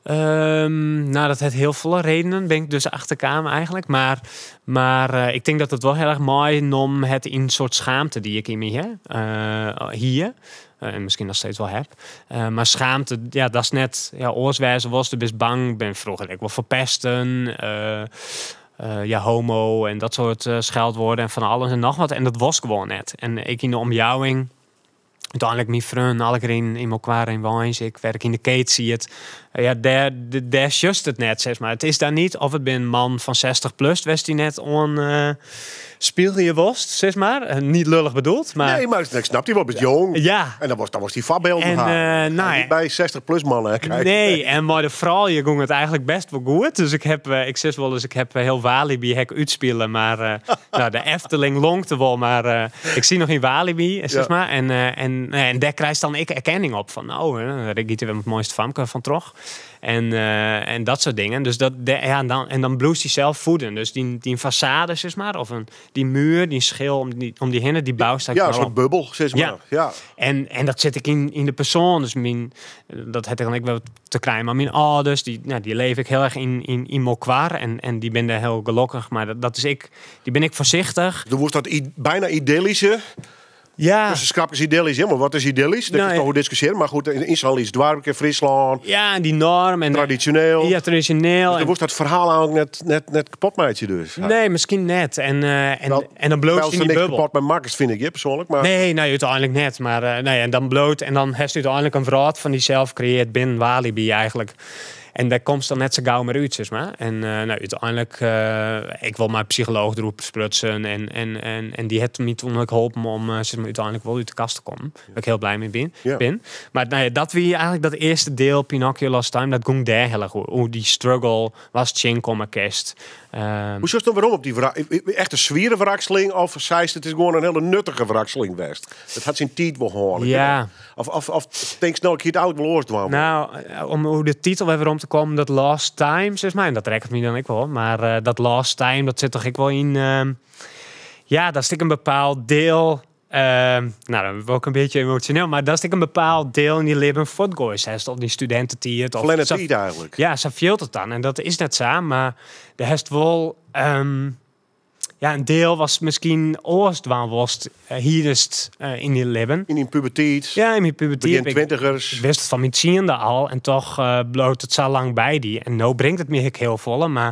Um, nou, dat heeft heel veel redenen, ben ik dus achterkam eigenlijk. Maar, maar uh, ik denk dat het wel heel erg mooi nom het in een soort schaamte die ik in me heb. Uh, hier. Uh, en misschien nog steeds wel heb. Uh, maar schaamte, ja, dat is net... Ja, oorswijze was de best bang. Ben vroeger ik wel verpesten. Uh, uh, ja, homo en dat soort uh, scheldwoorden en van alles en nog wat. En dat was gewoon net. En ik in de omjouwing... Uiteindelijk mijn vriend, alle keer in, in elkaar in Wijns. Ik werk in de Kate, zie het. Uh, ja, daar daar is just het net, zeg maar. Het is daar niet of het ben een man van zestig plus, was die net on uh, spiegel worst, zeg maar. Uh, niet lullig bedoeld, maar... Nee, maar ik snap die wel best jong. Ja. En dan was, dan was die vatbeeld En, nog haar. uh, nou ja. Niet bij zestig plus mannen kijken. Nee, en maar de vrouw, je ging het eigenlijk best wel goed. Dus ik heb, uh, ik zeg wel eens, ik heb uh, heel Walibi hek uitspelen, maar uh, nou, de Efteling longte wel, maar uh, ik zie nog in Walibi, zeg Ja. maar. En, uh, en, uh, en daar krijgt dan ik erkenning op van, nou, uh, Rick Gieter het mooiste famke van Trog. En, uh, en dat soort dingen. Dus dat, de, ja, en dan, en dan bloest hij zelf voeden. Dus die, die façade, zeg maar, of een, die muur, die schil om die, om die hinnen, die bouw staat Ja, een gewoon soort bubbel, zeg maar. Ja. Ja. en, en dat zit ik in, in de persoon. Dus mijn, dat heb ik dan ik wel te krijgen. Maar mijn ouders, die, nou, die leef ik heel erg in, in, in elkaar. En, en die ben daar heel gelukkig. Maar dat, dat is ik, die ben ik voorzichtig. Er wordt dat i- bijna idyllische. Ja, Dus de scrap is idyllisch, hè? Maar wat is idyllisch? Dat Nou, is ja. nog goed discussiëren. Maar goed, in Israël is het dwarp in Friesland. ja en die norm. En, Traditioneel. Ja, traditioneel. Dus dan en- wordt dat verhaal ook net, net, net kapot maatje dus. nee, misschien net. En, uh, en, Wel, en dan bloot je in die niks bubbel. kapot met makkers, vind ik je persoonlijk. Maar Nee, nee, uiteindelijk net. Maar uh, nee, en dan bloot. En dan heeft u uiteindelijk een vrouw van die zelf creëert binnen Walibi eigenlijk. En daar komt dan net zo gauw maar uit, zeg maar. En uh, nou, uiteindelijk, uh, ik wil mijn psycholoog erop sprutsen. En, en, en, en die heeft me toen ook geholpen om uh, zeg maar, uiteindelijk wel uit de kast te komen. Waar ik heel blij mee ben. Ja. ben. Maar nou ja, dat wie eigenlijk dat eerste deel, Pinocchio Lost Time, dat ging daar heel erg goed. Hoe die struggle was Chin komen kerst. Ehm, Hoe zit het dan waarom op die wra- echt een zwieren wrakseling of zei het is gewoon een hele nuttige wrakseling best? Dat had zijn tijd wel horen. Ja. Of, of, of denk snel ik hier het oud wel oorzdwam. Nou, eh, om hoe de titel weer om te komen, dat Last Time, zeg maar, en dat rekkert me dan ik wel, maar eh, dat Last Time, dat zit toch ik wel in, ehm, ja, dat is ik een bepaald deel, ehm, nou, dan word ik een beetje emotioneel, maar dat is ik een bepaald deel in die leven voortgoois, of die studententijd. of Planet zo- Eat eigenlijk. Ja, zo viel het dan, en dat is net zo, maar de heeft wel, ehm, ja, een deel was misschien oorstwaan was uh, hier is het uh, in die leven. In die puberteit. Ja, in mijn puberteit. Begin heb ik- twintigers. Ik wist het van mijn tiende al en toch uh, bloot het zo lang bij die. En nou brengt het me ik heel vol, maar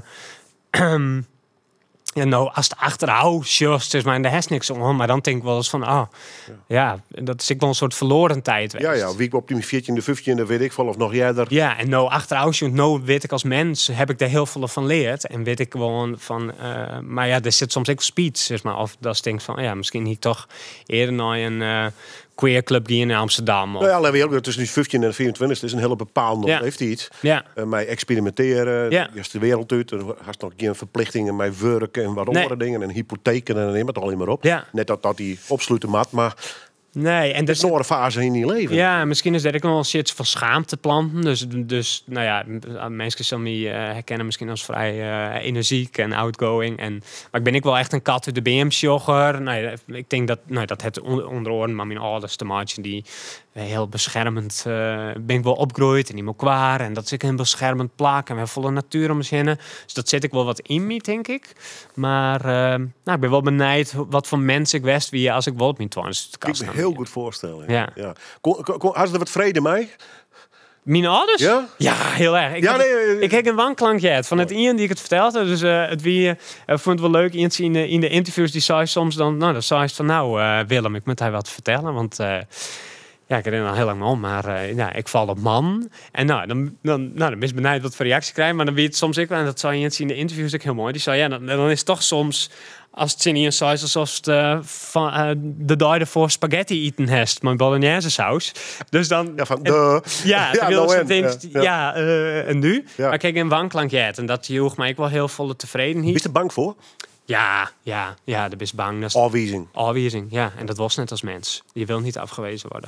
ja, nou, als het achterhoud, just, is maar, en daar is niks om. Maar dan denk ik wel eens van, oh, ja, dat is ik wel een soort verloren tijd. Ja, geweest. ja, wie ik op die veertiende, vijftiende, weet ik veel, of nog jij Ja, en nou achterhoud, nou weet ik als mens, heb ik daar heel veel van leerd. En weet ik gewoon van, uh, maar ja, er zit soms ook speech, zeg maar. Of dat denk van, ja, misschien hier toch eerder naar een uh, queer club die in Amsterdam. Of, Nou ja, laten we heel tussen die vijftien en vijfentwintig is een hele bepaalde Ja. heeft iets. ja. Uh, mij experimenteren, Ja. je is de wereld uit, er hast nog geen verplichtingen, mij werken en wat Nee. andere dingen en hypotheken en neem het al maar op. Ja. Net dat dat die opsluiten mat, maar Nee, en het dus is nog een fase in je leven. ja, misschien is dat ook nog wel shit van schaamte planten. Dus, dus nou ja, m- mensen zullen me uh, herkennen misschien als vrij uh, energiek en outgoing. En, maar ik ben ik wel echt een kat uit de B M-jogger. Nou ja, ik denk dat, nou, dat het on- onder oren, maar mijn ouders te maken die heel beschermend uh, ben ik wel opgegroeid en niet meer kwaar. En dat is ik een beschermend plak en we volle natuur om ons heen. Dus dat zit ik wel wat in me, denk ik. Maar uh, nou, ik ben wel benijd wat voor mens ik west wie als ik wel op mijn twaalfde Ik kan me heel goed voorstellen. Ja. Ja. Kon, kon, kon, had ze er wat vrede mee? Mijn ouders? Ja? Ja, heel erg. Ik, Ja, heb, nee, eh, ik heb een wanklankje uit van het Ian die ik het vertelde. Dus uh, het wie uh, vond het wel leuk. Ian in de, in de interviews die zei soms dan, nou, dan zei hij van, nou uh, Willem, ik moet hij wat vertellen, want uh, ja, ik herinner al heel lang om, maar uh, ja, ik val op man. En nou, dan, dan, nou, dan ben ik benieuwd wat voor reactie krijgen, maar dan weet het soms ik wel. En dat zei Ian in de interviews ook heel mooi. Die zei, ja, dan, dan is het toch soms als het in een saus alsof het uh, van uh, de dag ervoor spaghetti eten heeft, mijn bolognese saus. Dus dan Ja, van de. ja, Ja, ja, nou nou en, denkt, ja, ja, ja. uh, en nu? Ja. Maar kijk, een wanklankje uit. En dat joeg mij ook wel heel volle tevredenheid. Ben je er bang voor? Ja, ja, ja, de best bang. Dat is Afwijzing. afwijzing, ja. En dat was net als mens. Je wil niet afgewezen worden.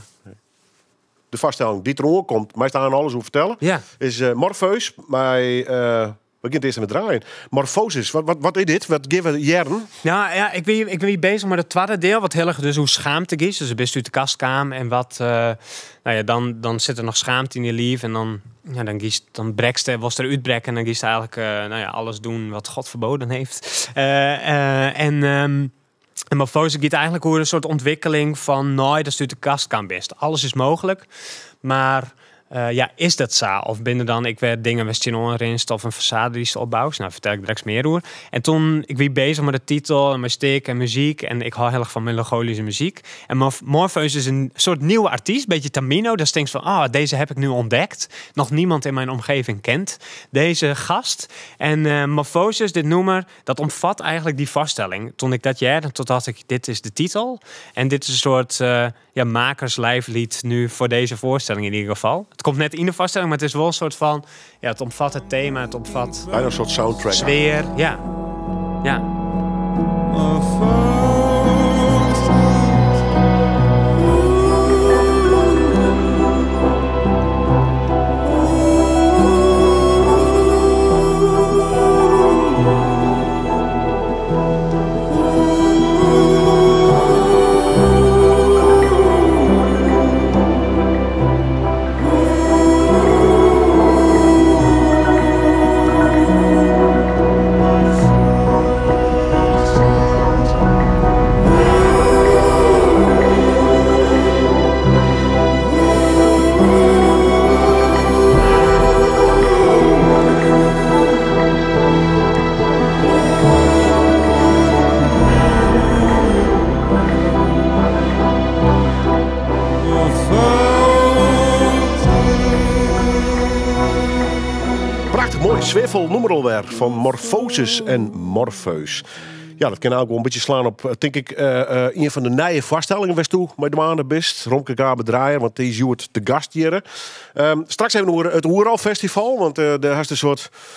De vaststelling die erom komt, mij staan alles over vertellen, Ja. is uh, Morpheus. Maar uh, we beginnen eerst met draaien. Morphosis, wat, wat, wat is dit? Wat geven jaren? Nou ja, ik ben, ik ben hier bezig met het tweede deel, wat heel erg dus hoe schaamte is. Dus het best uit de kast kwam en wat, uh, nou ja, dan, dan zit er nog schaamte in je lief en dan, ja, dan, giest, dan brekst, was er uitbreken en dan giest eigenlijk uh, nou ja, alles doen wat God verboden heeft. Uh, uh, en... Um, En Morfose gaat eigenlijk hoe een soort ontwikkeling van, nou, dat is uit de kast kan best. Alles is mogelijk, maar uh, ja, is dat zo? Of binnen dan, ik werd dingen met rinst of een façade die ze opbouwt. Nou, vertel ik direct meer over. En toen, ik was bezig met de titel en mijn steek en muziek. En ik hou heel erg van melancholische muziek. En Morf- Morpheus is een soort nieuwe artiest, een beetje Tamino. Dat denkt van, ah, oh, deze heb ik nu ontdekt. Nog niemand in mijn omgeving kent deze gast. En uh, Morphosis, dit nummer, dat omvat eigenlijk die vaststelling. Toen ik dat jaar, toen dacht ik, dit is de titel. En dit is een soort uh, ja, makerslijflied nu voor deze voorstelling in ieder geval. Het komt net in de vaststelling, maar het is wel een soort van, ja, het omvat het thema, het omvat Bijna een soort soundtrack. sfeer. Ja, ja. Prachtig mooi. Zwivel nummeralwer van Morphosis en Morpheus. Ja, dat kan ook wel een beetje slaan op, denk ik, uh, uh, een van de nieuwe vaststellingen was toe met de maanden best. Romke Gabe draaien, want die is hier te gast hier. Um, straks hebben we nog het Oeral Festival, want uh, daar is een soort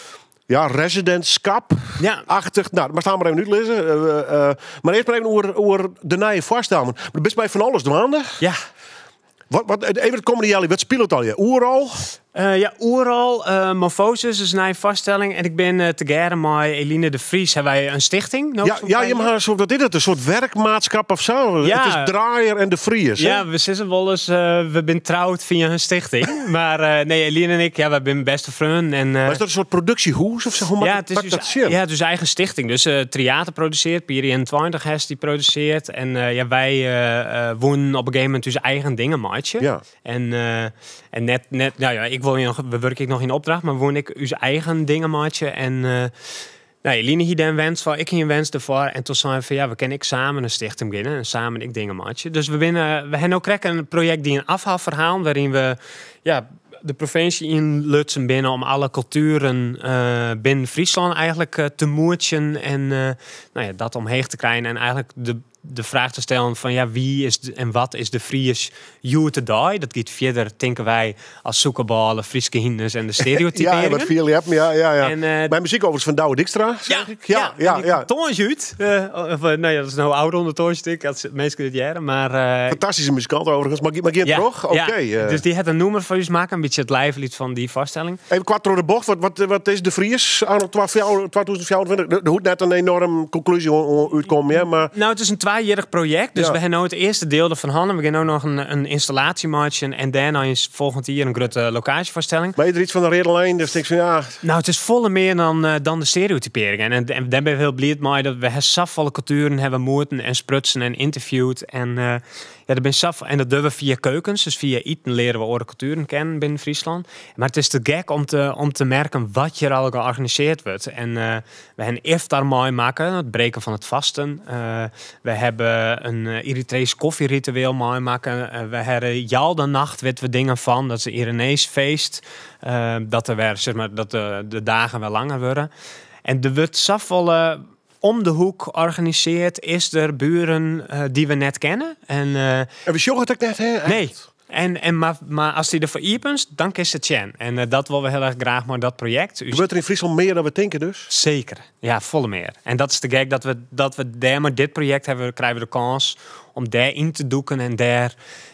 Ja, residentschap. Ja. Achtig. Nou, maar staan maar even uitlezen. Uh, uh, maar eerst maar even over, over de nieuwe voorstellen. Maar er is bij van alles dwaande. Ja. Wat, wat, even het komende jaar, wat speelt het al je? Oeral? Uh, ja, Oeral, uh, Morphosis is een vaststelling. En ik ben uh, together met Eline de Vries. Hebben wij een stichting? Ja, ja je maar zo, dat is het, een soort werkmaatschap of zo. Ja. Het is Draaier en de Vries. Ja, we zeggen wel eens, uh, we zijn trouwd via een stichting. maar uh, nee, Eline en ik, ja, we zijn beste vrienden. En, uh, maar is dat een soort productiehoes of zo? Hoe ja, mag het is pak dat dus, zien? ja, dus eigen stichting. Dus uh, Triater produceert, P eenentwintig heeft die produceert. En uh, ja, wij uh, uh, wonen op een gegeven moment dus eigen dingen, maatje. Ja. En, uh, en net, net, nou ja, ik wil hier nog, we werken ik nog in opdracht, maar woon ik onze eigen dingen, maatje. En uh, nou, Eline hier een wens voor, ik hier een wens ervoor. En toen zeiden we van ja, we kunnen ik samen een stichting beginnen. En samen ik dingen, maatje. Dus we binnen, we hebben ook een project die een afhaalverhaal, waarin we ja, de provincie in Lutsen binnen om alle culturen uh, binnen Friesland eigenlijk uh, te moertjen en uh, nou ja, dat omheen te krijgen en eigenlijk de de vraag te stellen van ja, wie is de, en wat is de Fries you today? Dat gaat verder, denken wij, als zoekerballen, Frieske hindes en de stereotyperingen. Ja, wat veel je hebt, ja, ja, ja. En, uh, Mijn muziek overigens van Douwe Dijkstra, zeg ja, ik. Ja, ja, ja. ja. Toonsjuut. Uh, of, uh, nou ja, dat is nou ouder onder toonstuk, als mensen dit jaren, maar... Uh, Fantastische muzikant overigens, maar, maar je ja, terug? Oké. ja. Okay, uh. Dus die had een noemer voor je maken, een beetje het lijflied van die vaststelling. Even kwart door de bocht, wat, wat, wat is de Fries anno twintig vierentwintig? Er hoeft net een enorm conclusie uitkomen, ja, maar... Nou, het is een tweejarig project. Dus Ja. we hebben nu het eerste deel ervan handen. We gaan nu nog een, een installatiematje. En daarna is volgend jaar een grote locatievoorstelling. Maar je er iets van de redellijn, dus denk ik van ja... Nou, het is volle meer dan, uh, dan de stereotypering. En, en, en daar ben ik heel blij mee dat we safvolle culturen hebben moeten en sprutsen en interviewd. En uh, ja, er ben saf en dat doen we via keukens. Dus via eten leren we andere culturen kennen binnen Friesland. Maar het is te gek om te, om te merken wat je er al georganiseerd wordt. En uh, we hebben iftar mooi maken, het breken van het vasten. Uh, we hebben een uh, Eritrees koffieritueel mooi maken. Uh, we hebben Jalda nacht weten we dingen van. Dat is een Irenees feest. Uh, dat er weer, zeg maar, dat de, de dagen wel langer worden. En er wordt safvolle om de hoek georganiseerd. Is er buren uh, die we net kennen. En, uh, En we sjoggen het ook net, hè? nee. En, en, maar, maar als die ervoor iepens, dan is het Chen. En uh, dat willen we heel erg graag maar dat project. Dus Gebeurt er in Friesland meer dan we denken dus? zeker. Ja, volle meer. En dat is de gek dat we, dat we daar maar dit project hebben, krijgen we de kans om daarin te doeken en daar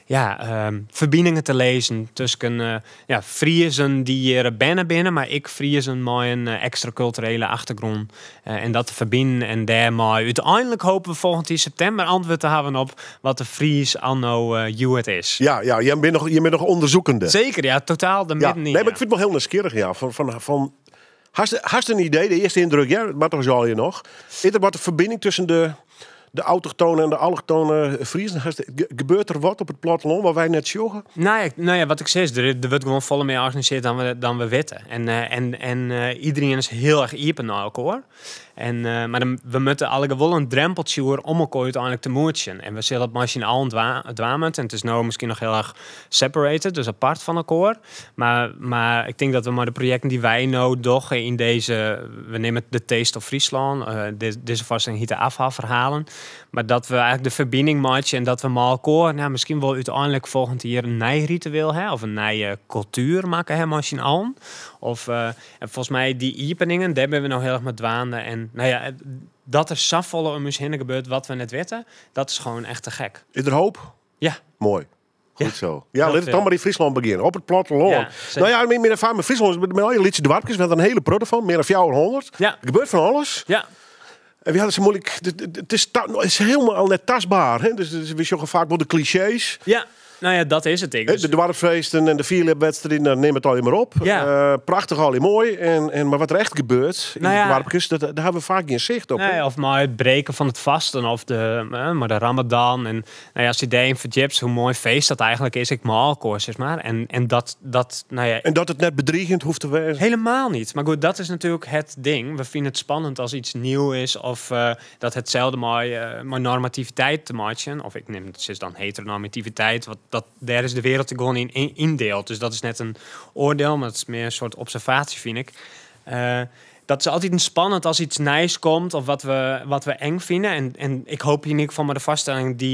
ja, um, verbindingen te lezen tussen uh, ja, Friesen die hier binnen binnen, maar ik Friesen met een uh, extra culturele achtergrond. Uh, en dat te verbinden en daarmee uiteindelijk hopen we volgend jaar september antwoord te hebben op wat de Fries anno uh, you het is. Ja, ja, je bent nog, je bent nog onderzoekende. Zeker, ja, totaal de Ja. midden Nee, in. maar ja. ik vind het wel heel nieuwsgierig, ja. Van, van, van, hast, hast een idee, de eerste indruk, ja, maar toch zal je nog. Is er wat de verbinding tussen de, de autochtone en de allochtone Friesen? Hast- ge- Gebeurt er wat op het platteland waar wij net joggen? Nou ja, nou ja, wat ik zeg, er, er wordt gewoon volle meer georganiseerd dan we, dan we weten. En, uh, en, en uh, iedereen is heel erg iepen naar elkaar. En, uh, maar dan, we moeten alle wel een drempeltje hoor om elkaar uiteindelijk te moertjen. En we zullen het machine al dwamen. En het is nou misschien nog heel erg separated, dus apart van elkaar. Maar, maar ik denk dat we maar de projecten die wij nou doen in deze... We nemen de Taste of Friesland. Uh, deze, deze vaststelling heet de afhaalverhalen. Maar dat we eigenlijk de verbinding maken en dat we met elkaar... Nou, misschien wel uiteindelijk volgend jaar een nijritueel hebben. Of een nieuwe cultuur maken hè, machine al. Of, uh, en volgens mij die iepeningen, daar hebben we nou heel erg met dwaande. En nou ja, dat er safvolle om ons heen gebeurt wat we net weten, dat is gewoon echt te gek. Is er hoop? Ja. Mooi. Goed Ja. zo. Ja, Heel laat het dan veel. maar in Friesland beginnen. Op het platteland. Ja, zeker. nou ja, meer dan vaak met Friesland met al je liedje dwarpjes. We hadden een hele prudde van. Meer dan vierhonderd. Ja. Er gebeurt van alles. Ja. En we hadden ze moeilijk... Het, het- het is, ta- het is helemaal net tastbaar. Hè? Dus, dus we joggen vaak wel de clichés. Ja. Nou ja, dat is het ding. Hè, Dus- de dwarpfeesten en de vierlipwedstrijden, dan neem het al maar op. Ja. Eh, prachtig, al mooi. En, en, maar wat er echt gebeurt in Nou de ja. dwarpjes, dat, daar hebben we vaak geen zicht op. hè? Nee, of maar het breken van het vasten of de, eh, maar de Ramadan. En nou ja, als je daarin verdiept, hoe mooi feest dat eigenlijk is, ik maar alcohol, zeg maar. En, en dat, dat, nou ja, En dat het net bedriegend hoeft te wezen. helemaal niet. Maar goed, dat is natuurlijk het ding. We vinden het spannend als iets nieuw is of uh, dat hetzelfde maar, uh, maar normativiteit te matchen. Of ik neem het is dan heteronormativiteit, wat dat daar is de wereld er gewoon in in- indeelt. Dus dat is net een oordeel, maar het is meer een soort observatie, vind ik. Uh, dat is altijd een spannend als iets nice komt of wat we, wat we eng vinden. En, en ik hoop hier in ieder geval maar de vaststelling die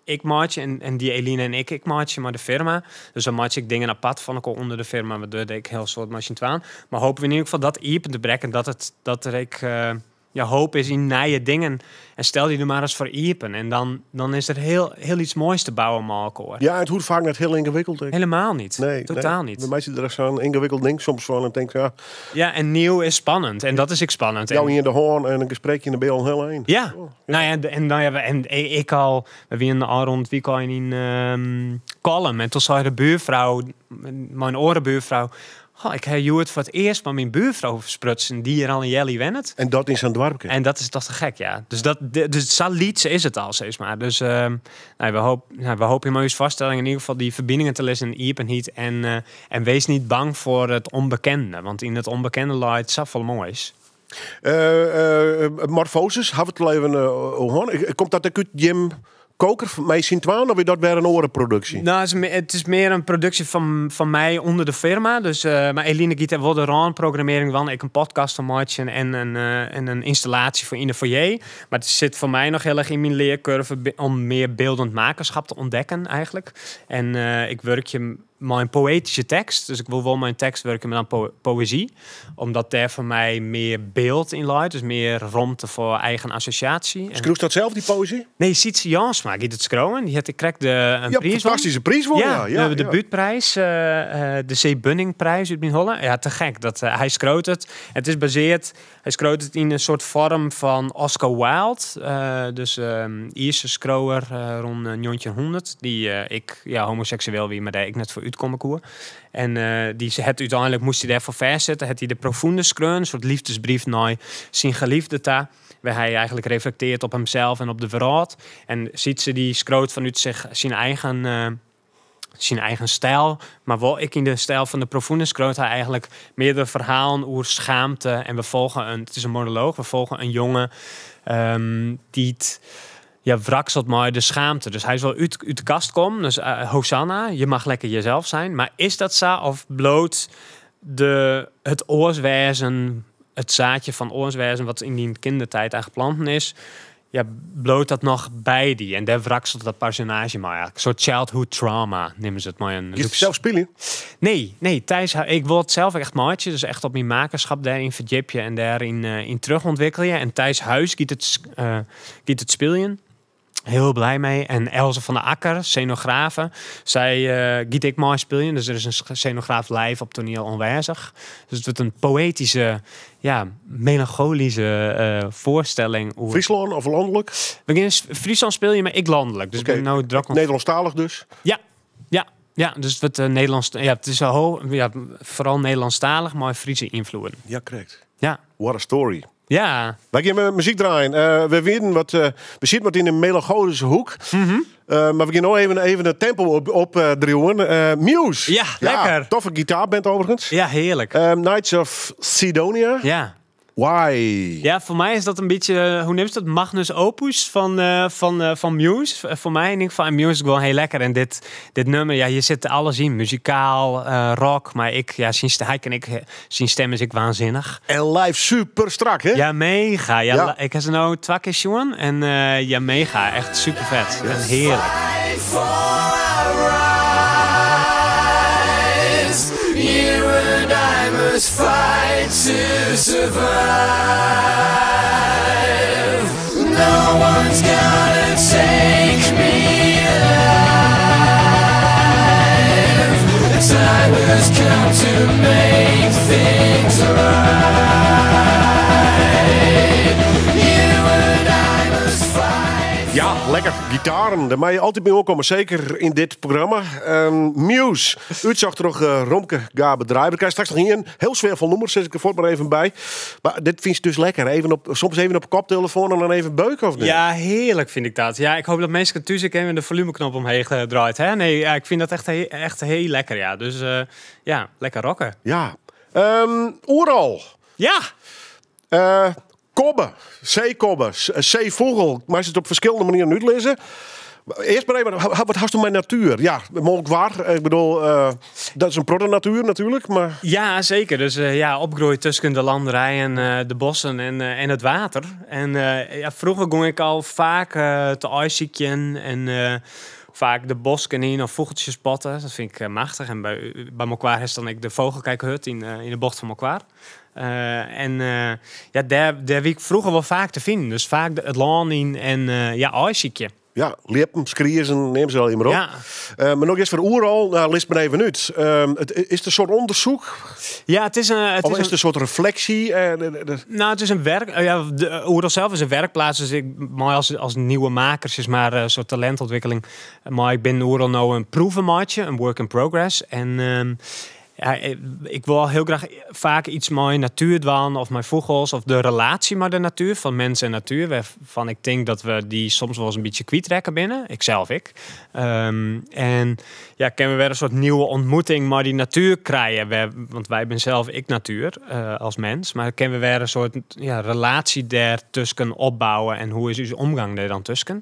ik maatje en, en die Eline en ik, ik maatje maar de firma. Dus dan maatje ik dingen apart van elkaar onder de firma, waardoor ik heel soort machine twaan. Maar hopen we in ieder geval dat iepen te brekken, dat het dat er ik uh, ja, hoop is in nieuwe dingen. En stel die er maar eens voor iepen. En dan, dan is er heel, heel iets moois te bouwen met elkaar. Ja, het hoeft vaak net heel ingewikkeld. Denk ik. Helemaal niet. Nee, Totaal nee. niet. Bij mij zit er zo'n ingewikkeld ding soms van en denk ja, Ja, en nieuw is spannend. En dat is ik spannend. jou En- hier in de hoorn en een gesprekje in de beel heel heen. Ja, Oh, nou ja, de- en, nou ja, we- en ik al, we waren al rond wie kan in um, Colum. En toen zei de buurvrouw, mijn orenbuurvrouw, oh, ik heb het voor het eerst maar mijn buurvrouw sprutsen die er al een jelly wennet. En dat is aan het dwarpje. En dat is toch te gek, ja. Dus dat, de- dus Saliets is het al, zeg maar. Dus ehm, nou, we, hoop, nou, we hopen in mooie vaststelling in ieder geval die verbindingen te lezen in Iep en Heat. En, eh, en wees niet bang voor het onbekende. Want in het onbekende light zo veel moois. Uh, uh, Morphosis, hebben we het al even uh, horen. Komt dat uit Jim Koker van mij Sint-Waan of is dat weer een orenproductie? Nou, het is, me- het is meer een productie van, van mij onder de firma. Dus, uh, maar Eline Giet heeft wel de RAN-programmering van. Ik een podcast van maatje en een, uh, en een installatie voor in de foyer. Maar het zit voor mij nog heel erg in mijn leercurve be- om meer beeldend makerschap te ontdekken eigenlijk. En uh, ik werk je mijn poëtische tekst. Dus ik wil wel mijn tekst werken met dan po- poëzie. Omdat daar voor mij meer beeld in luidt. Dus meer ruimte voor eigen associatie. En- Schreef dat zelf, die poëzie? Nee, Sietse Jansma giet het schroeven. Die had ik kreeg de een Ja, prijs van. fantastische prijs voor. Ja, ja, de, de ja. buurtprijs, uh, uh, de C. Bunning-prijs uit Holland. Ja, te gek. Dat, uh, hij schroot het. Het is baseerd, hij schroot het in een soort vorm van Oscar Wilde. Uh, dus um, Ierse schrower uh, rond uh, negentienhonderd. Die uh, ik, ja, homoseksueel wie, maar daar ik net voor uitkomen koer. En uh, die het uiteindelijk moest hij daarvoor verzetten. Het hij de profunde skreun, een soort liefdesbrief naar zijn geliefde daar. Waar hij eigenlijk reflecteert op hemzelf en op de wereld. En ziet ze die schroot vanuit zich zijn eigen, uh, zijn eigen stijl. Maar wel ik in de stijl van de profunde schroot hij eigenlijk meerdere verhalen over schaamte. En we volgen een, het is een monoloog, we volgen een jongen um, die het, ja, wrakselt maar de schaamte. Dus hij is wel uit, uit de kast komen. Dus uh, Hosanna, je mag lekker jezelf zijn. Maar is dat zo of bloot de, het oorswezen, het zaadje van oorswezen wat in die kindertijd aan geplanten is, ja, bloot dat nog bij die. En daar wrakselt dat personage maar eigenlijk. Een soort childhood trauma, nemen ze het maar een. Je het zelf spelen? Nee, nee, Thijs, ik wil het zelf echt maatje. Dus echt op mijn makerschap daarin verdiep je en daarin uh, in terugontwikkel je. En Thijs Huis giet het, uh, giet het spelen. Heel blij mee. En Elze van der Akker, scenografe. Zij uh, giet ik mooi spelen. Dus er is een scenograaf live op toneel aanwezig. Dus het wordt een poëtische, ja, melancholische uh, voorstelling. Over... Friesland of landelijk? We gaan in Friesland speel je, maar ik landelijk. Dus Oké. ik ben nou druk. Nederlandstalig dus? Ja, ja. Ja, dus het wordt uh, Nederlands. Ja, het is een ho- ja, vooral Nederlandstalig, maar Friese invloeden. Ja, correct. Ja. What a story. Ja. Wij gaan muziek draaien. Uh, we weten wat, uh, we zitten wat in een melancholische hoek. Mm-hmm. Uh, maar we gaan nog even, even het tempo op, op uh, drieën. Uh, Muse. Ja, lekker. Toffe gitaarband overigens. Ja, heerlijk. Um, Knights of Sidonia. Ja. Why? Ja, voor mij is dat een beetje, hoe neemt het, Magnus Opus van, uh, van, uh, van Muse. Uh, voor mij in ieder geval, en Muse is gewoon heel lekker. En dit, dit nummer, ja, je zit alles in. Muzikaal, uh, rock, maar ik, ja, zijn, hij en ik, zijn stem is ik waanzinnig. En live super strak, hè? Ja, mega. Ja, Ja. la- Ik heb ze nou twee keer jongen en uh, ja, mega. Echt super vet. En heerlijk. For our rights, you and I must fight to survive. No one's gonna take me alive. The time has come to make things right. You and I must fight. Ja, lekker. Gitaren, daar mag je altijd mee opkomen. Zeker in dit programma. Um, Muse. U zag er nog uh, Romke Gabe draaien. We krijgen straks nog hier een heel zwervel nummer. Zet ik er voort maar even bij. Maar dit vind je dus lekker. Even op, soms even op koptelefoon en dan even beuken of niet? Ja, heerlijk vind ik dat. Ja, ik hoop dat mensen thuis ook even de volumeknop omheen uh, draait. Hè? Nee, ja, ik vind dat echt, he- echt heel lekker. Ja. Dus uh, ja, lekker rocken. Ja. Um, Oeral. Ja, Uh, Kobbe. C-kobbe. C-vogel. Maar ze het op verschillende manieren uitlezen. Eerst maar even, ha- wat hast u met natuur? Ja, mogelijk waar. Ik bedoel, uh, dat is een protte natuur natuurlijk, maar... Ja, zeker. Dus uh, ja, opgroeien tussen de landerij en uh, de bossen en, uh, en het water. En uh, ja, vroeger ging ik al vaak uh, te ijsziekjen en uh, vaak de bosken in of vogeltjes spotten. Dat vind ik uh, machtig. En bij, bij Mokwaar is dan ik de vogelkijkhut in, uh, in de bocht van Mokwaar. Uh, en uh, ja, daar, daar wie ik vroeger wel vaak te vinden. Dus vaak de, het land in en uh, ja, ijsziekje. Ja, lippen, skrieren, neem ze wel immer op. Ja. Uh, maar nog eens voor oeral, nou, list maar even uit. Uh, het, is het een soort onderzoek? Ja, het is een... Het of is is het een, een soort reflectie? Uh, de, de... Nou, het is een werk... Uh, ja, de, Oeral zelf is een werkplaats. Dus ik, maar als, als nieuwe makers is maar een uh, soort talentontwikkeling. Maar ik ben Oeral nou een proevenmaatje, een work in progress. En... Um, Ja, ik wil heel graag vaak iets met natuur doen, of met vogels, of de relatie met de natuur, van mens en natuur. Waarvan ik denk dat we die soms wel eens een beetje kwijtraken binnen. Ikzelf, ik. Um, en ja, kunnen we weer een soort nieuwe ontmoeting met die natuur krijgen. We, want wij zijn zelf ik natuur, uh, als mens. Maar kunnen we weer een soort ja, relatie daartussen opbouwen. En hoe is onze omgang daar dan tussen?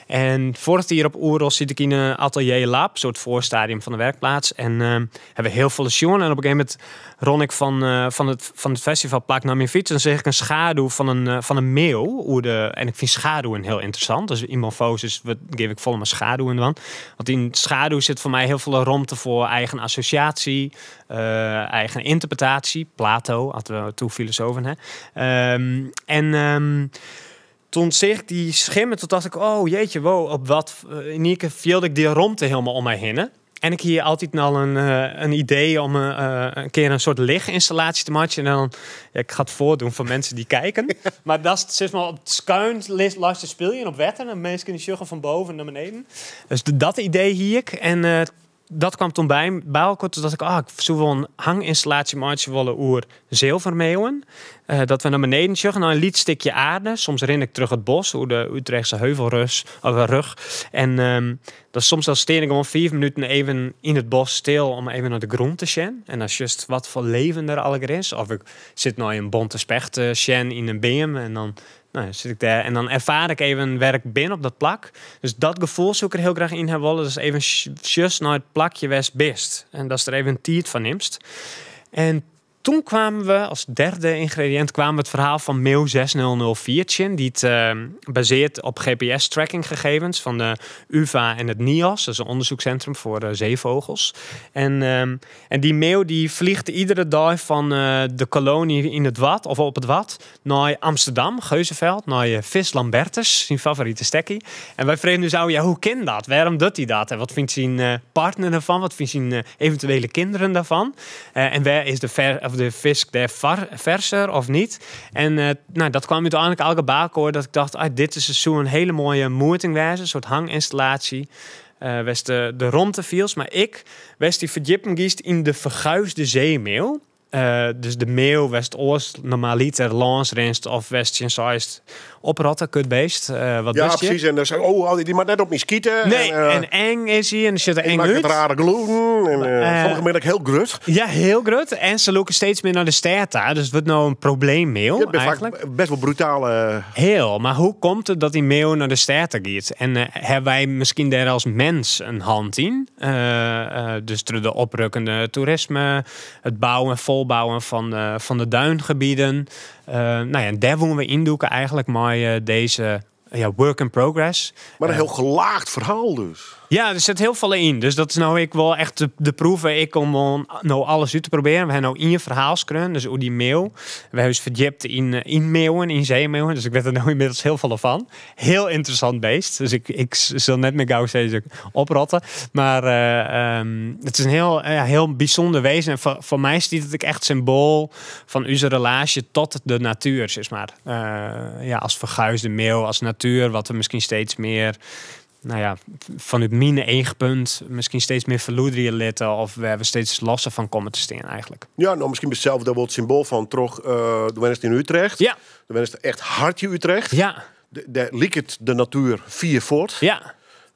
En vorig hier op Oeral zit ik in een atelier lab, een soort voorstadium van de werkplaats. En uh, hebben we heel veel en op een gegeven moment ron ik van, uh, van, het, van het festival plak naar mijn fiets. En dan zeg ik een schaduw van een, uh, van een meeuw. Hoe de, en ik vind schaduwen heel interessant. Dus in Morfosis geef ik vol mijn schaduwen dan. Want in schaduw zit voor mij heel veel ruimte voor eigen associatie, uh, eigen interpretatie. Plato, hadden we toe filosofen. Hè? Um, en... Um, Toen zeg ik die schimmen, toen dacht ik, oh jeetje, wow, op wat... In ieder geval viel ik die romte helemaal om mij heen. En ik hier altijd al een, uh, een idee om uh, uh, een keer een soort lichtinstallatie te maken. En dan, ja, ik ga het voordoen voor mensen die kijken. Maar dat is zeg maar op het schuin luister speel je op wetten. En mensen kunnen sjuggen van boven naar beneden. Dus de, dat idee hier ik. En uh, dat kwam toen bij, bij elkaar. Toen dacht ik, ah, ik zou wel een hanginstallatie maken willen oer zilvermeeuwen. Uh, dat we naar beneden sjuggen, naar een liedstukje aarde. Soms ren ik terug het bos, hoe de Utrechtse heuvelrug. Of rug. En um, dat is soms al steen ik gewoon vier minuten even in het bos stil om even naar de grond te sjen. En dat is juist wat voor leven er al is. Of ik zit nou in een bonte specht te sjen in een beam en dan... Nou, zit ik daar en dan ervaar ik even werk binnen op dat plak. Dus dat gevoel zoek ik er heel graag in hebben willen. Dus even just naar het plakje west best. En dat is er even een tiert van nimst. En toen kwamen we als derde ingrediënt kwamen we het verhaal van Meeuw zes nul nul vier. Die het uh, baseert op G P S-trackinggegevens van de U V A en het N I O S. Dat is een onderzoekscentrum voor uh, zeevogels. En, um, en die meeuw die vliegt iedere dag van uh, de kolonie in het Wad, of op het Wad, naar Amsterdam, Geuzenveld, naar uh, Vis Lambertus, zijn favoriete stekkie. En wij vregen nu zo, ja, hoe kan dat? Waarom doet hij dat? En wat vindt zijn uh, partner daarvan? Wat vindt zijn uh, eventuele kinderen daarvan? Uh, en waar is de ver de vis daar var, verser of niet. En uh, nou, dat kwam uiteindelijk elke baakhoor dat ik dacht, ah, dit is zo'n hele mooie moertingwijze, een soort hanginstallatie. Uh, west de, de romtefiels, maar ik west die verdiepen giest in de verguisde zeemeeuw. Uh, dus de meeuw, west-oost, normaliter, lansrenst of west-jensaist oprotten, kutbeest. Uh, wat ja, best je? precies. En dan zei oh, had hij die maar net op me schieten. Nee, en, uh, en eng is hij en er zit er eng maakt uit. het rare gloeden. En uh, Uh, sommige middag heel grut. Ja, heel groot. En ze lopen steeds meer naar de stert. Dus het wordt nou een probleemmeeuw Ja, eigenlijk. vaak best wel brutale... Heel, maar hoe komt het dat die meeuw naar de sterren gaat? En uh, hebben wij misschien daar als mens een hand in? Uh, uh, dus de oprukkende toerisme, het bouwen en volbouwen van de, van de duingebieden. Uh, nou ja, daar willen we indoeken eigenlijk maar uh, deze ja, work in progress. Maar een Uh, heel gelaagd verhaal dus. Ja, er zit heel veel in. Dus dat is nou ik wel echt de, de proeven. Ik om nou alles uit te proberen. We hebben nou in je verhaal skreun, dus hoe die meeuw. We hebben dus verdiept in, in meeuwen, in zeemeeuwen. Dus ik weet er nou inmiddels heel veel van. Heel interessant beest. Dus ik, ik zal net met gauw steeds oprotten. Maar uh, um, het is een heel, uh, heel bijzonder wezen. En voor, voor mij is het echt symbool van onze relatie tot de natuur, zeg maar. Uh, ja, als verguisde meeuw, als natuur, wat we misschien steeds meer... Nou ja, vanuit mijn eegpunt misschien steeds meer verloederen litten of we hebben steeds losser van komen te staan eigenlijk. Ja, nou misschien hetzelfde wel het symbool van toch uh, de Wenst in Utrecht. Ja. De Wenst echt hartje Utrecht. Ja. Daar liep het de natuur vier voort. Ja.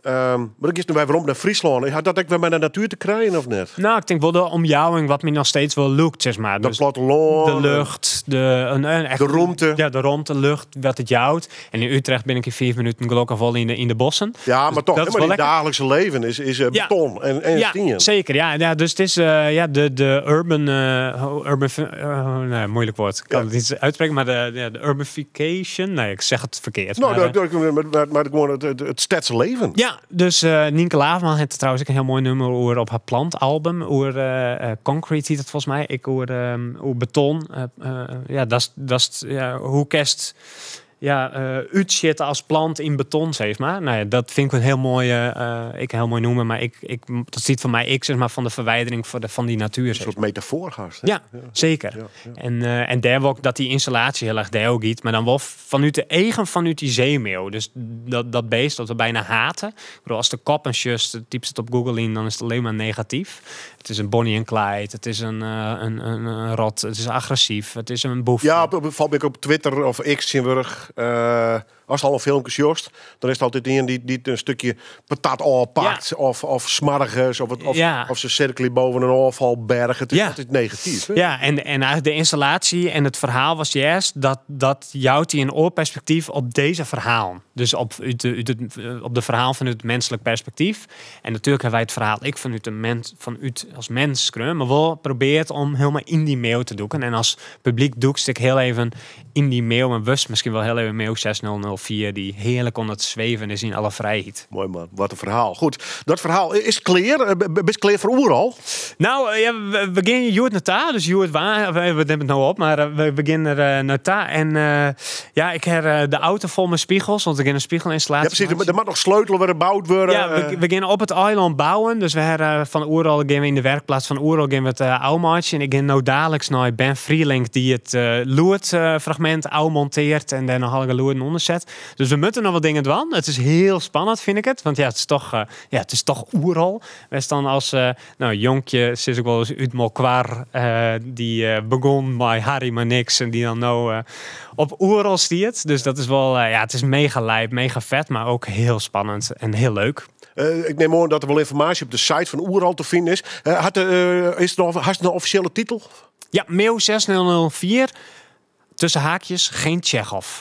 Um, maar ik is nu weer waarom naar Friesland. Had dat ook weer met de natuur te krijgen of net? Nou, ik denk wel de omjouwing wat me nog steeds wel lukt, zeg maar. De Dus platteland. de lucht, de, een, een, echt, De ruimte. Ja, de ruimte, lucht, wat het jouwt. En in Utrecht ben ik in vier minuten gelukkig wel in de, in de bossen. Ja, maar Dus toch, dat hè, is maar wel in het lekker. dagelijkse leven is, is uh, Ja. beton en, en Ja, stien. zeker. Ja, ja, dus het is uh, ja, de, de urban... Uh, urban uh, nee, moeilijk woord. Ik kan Ja. het niet uitspreken, maar de, ja, de urbanification... Nee, ik zeg het verkeerd. Nou, maar, dat, uh, dat, maar, maar, maar gewoon het, het, het stedse leven. ja, dus uh, Nienke Laafman heeft trouwens ook een heel mooi nummer over op haar plantalbum. Over uh, uh, Concrete heet het volgens mij. Ik hoor um, over beton. Uh, uh, ja, dat is ja, hoe kerst... Ja, uh, uitzitten als plant in beton, zeg maar. Nou ja, dat vind ik een heel mooi, uh, ik heel mooi noemen, maar ik, ik, dat ziet van mij ik zeg maar van de verwijdering van, de, van die natuur. Een soort metafoor, gast. Hè? Ja, zeker. Ja, ja. En, uh, en daar ook dat die installatie heel erg deel giet, maar dan wel vanuit de eigen vanuit die zeemeeuw. Dus dat, dat beest dat we bijna haten. Ik bedoel, als de kop en just typt het op Google in, dan is het alleen maar negatief. Het is een Bonnie en Clyde, het is een, uh, een, een, een rot, het is agressief, het is een boef. Ja, val ik op Twitter of X in Wurg. Uh, als het al een filmpjes jost, dan is het altijd een die, die een stukje patat oppakt. Ja. Of, of smarriges, of, het, of, Ja. of ze cirkelen boven een afvalberg. Het is Ja. altijd negatief. Hè? Ja, en, en eigenlijk de installatie en het verhaal was juist dat, dat jouwt die een oorperspectief op deze verhaal. Dus op, uit de, uit het, op de verhaal vanuit het menselijk perspectief. En natuurlijk hebben wij het verhaal ik vanuit de mens, vanuit als mens schreeuwen, maar wel probeert om helemaal in die mail te doeken. En als publiek doek ik heel even in die mail en wust misschien wel heel even mail zeshonderd vier die heerlijk onder het zweven is in alle vrijheid. Mooi man, wat een verhaal. Goed, dat verhaal is clear. Best clear voor Oeral. Nou, uh, ja, we we beginnen Joert Nata, dus Joert waar, we, we nemen het nou op, maar uh, we beginnen uh, Nata. En uh, ja, ik heb uh, de auto vol met spiegels, want ik heb een spiegelinstallatie. Ja, precies. Er mag nog sleutelen weer gebouwd worden. Ja, we, we beginnen op het eiland bouwen. Dus we hebben uh, van Oeral gaan we in de werkplaats van Oeral gaan we het uh, ouwmaatje. En ik ga nou dadelijks naar Ben Vrielink die het uh, Loert uh, fragment ouw monteert en dan nog alle Loert onderzet. Dus we moeten nog wat dingen doen. Het is heel spannend, vind ik het. Want ja, het is toch, uh, ja, het is toch Oeral. We staan als uh, nou, jonkje, zit ik wel eens uit Molkwar, uh, die uh, begon bij Harry maar niks en die dan nou uh, op Oeral stiert. Dus dat is wel, uh, ja, het is mega lijp, mega vet, maar ook heel spannend en heel leuk. Uh, ik neem aan dat er wel informatie op de site van Oeral te vinden is. Uh, had, uh, is er nog, had een officiële titel? Ja, Meeuw zeshonderd vier. Tussen haakjes, geen Tsjechov.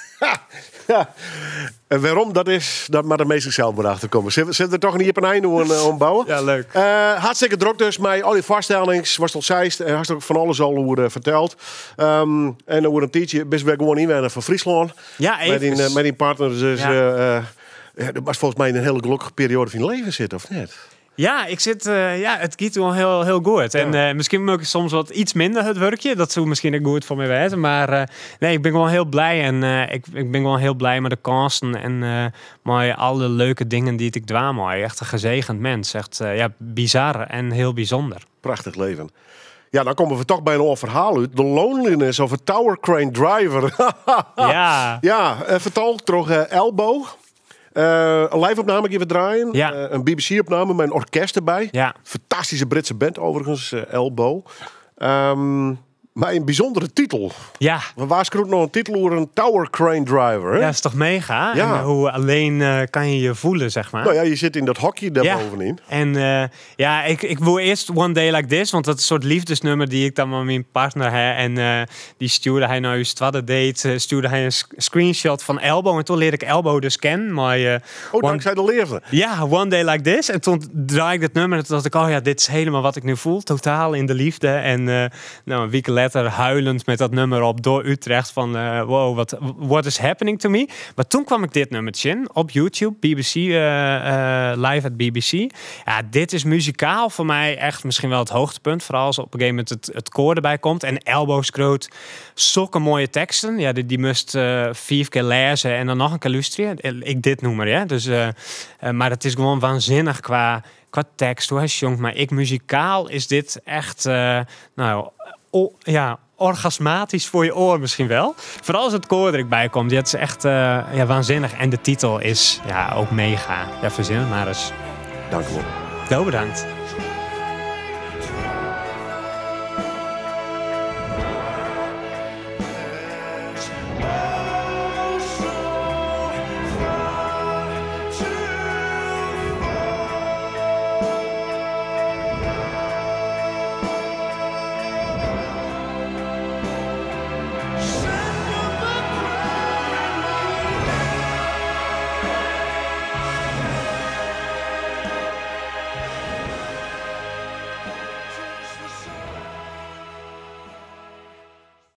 Ja. En waarom dat is, dat maar de meester zelf moet achterkomen. Zullen we er toch niet op een einde aan uh, bouwen? Ja, leuk. Uh, hartstikke druk dus met al die vaststellings. Was al zeist, uh, hartstikke van alles al hoe uh, verteld. Um, en over een tijdje best wel gewoon inwoner van Friesland. Ja, even. Met die, uh, met die partners. Dus, Ja. uh, uh, ja, dat was volgens mij een hele gelukkige periode van je leven zitten, of niet? Ja, ik zit, uh, ja, het gaat wel heel, heel goed. En uh, misschien moet ik soms wat iets minder het werkje. Dat zou misschien ook goed voor mij weten. Maar uh, nee, ik ben gewoon heel blij. En uh, ik, ik ben gewoon heel blij met de kansen. En uh, met alle leuke dingen die ik dwaan maak. Echt een gezegend mens. Echt uh, ja, bizar en heel bijzonder. Prachtig leven. Ja, dan komen we toch bij een oor verhaal uit. The Loneliness of a Tower Crane Driver. Ja. Ja, uh, vertaal toch uh, Elbow. Uh, een live-opname die we draaien. Ja. Uh, een B B C-opname met een orkest erbij. Ja. Fantastische Britse band overigens, uh, Elbow. Um, maar een bijzondere titel. Ja. We waarschuwen nog een titel over een Tower Crane Driver. Hè? Ja, dat is toch mega? Ja. En hoe alleen uh, kan je je voelen, zeg maar. Nou ja, je zit in dat hockey daar Ja. bovenin. En uh, ja, ik, ik wil eerst One Day Like This, want dat is een soort liefdesnummer die ik dan met mijn partner heb. En uh, die stuurde hij naar je tweede date, uh, stuurde hij een sc- screenshot van Elbow. En toen leerde ik Elbow dus kennen. Maar, uh, Oh, one, dankzij de leefde. ja, One Day Like This. En toen draai ik dat nummer en toen dacht ik, oh ja, dit is helemaal wat ik nu voel. Totaal in de liefde. En uh, nou, een week later huilend met dat nummer op door Utrecht van uh, wow, what, what is happening to me? Maar toen kwam ik dit nummertje in op YouTube, B B C, uh, uh, live at B B C. Ja, dit is muzikaal voor mij echt misschien wel het hoogtepunt. Vooral als op een gegeven moment het, het koor erbij komt. En Elbow schreeuwt zulke mooie teksten. Ja, die, die moest uh, vier keer lezen en dan nog een keer luisteren. Ik dit noemer, ja. Dus, uh, uh, maar het is gewoon waanzinnig qua, qua tekst, hoe hij zongt. Maar ik muzikaal is dit echt, uh, nou, oh, ja, orgasmatisch voor je oor misschien wel. Vooral als het koor erbij komt. Ja, het is echt uh, ja, waanzinnig. En de titel is ja, ook mega. Ja, verzin het maar eens. Dank u wel. Wel bedankt.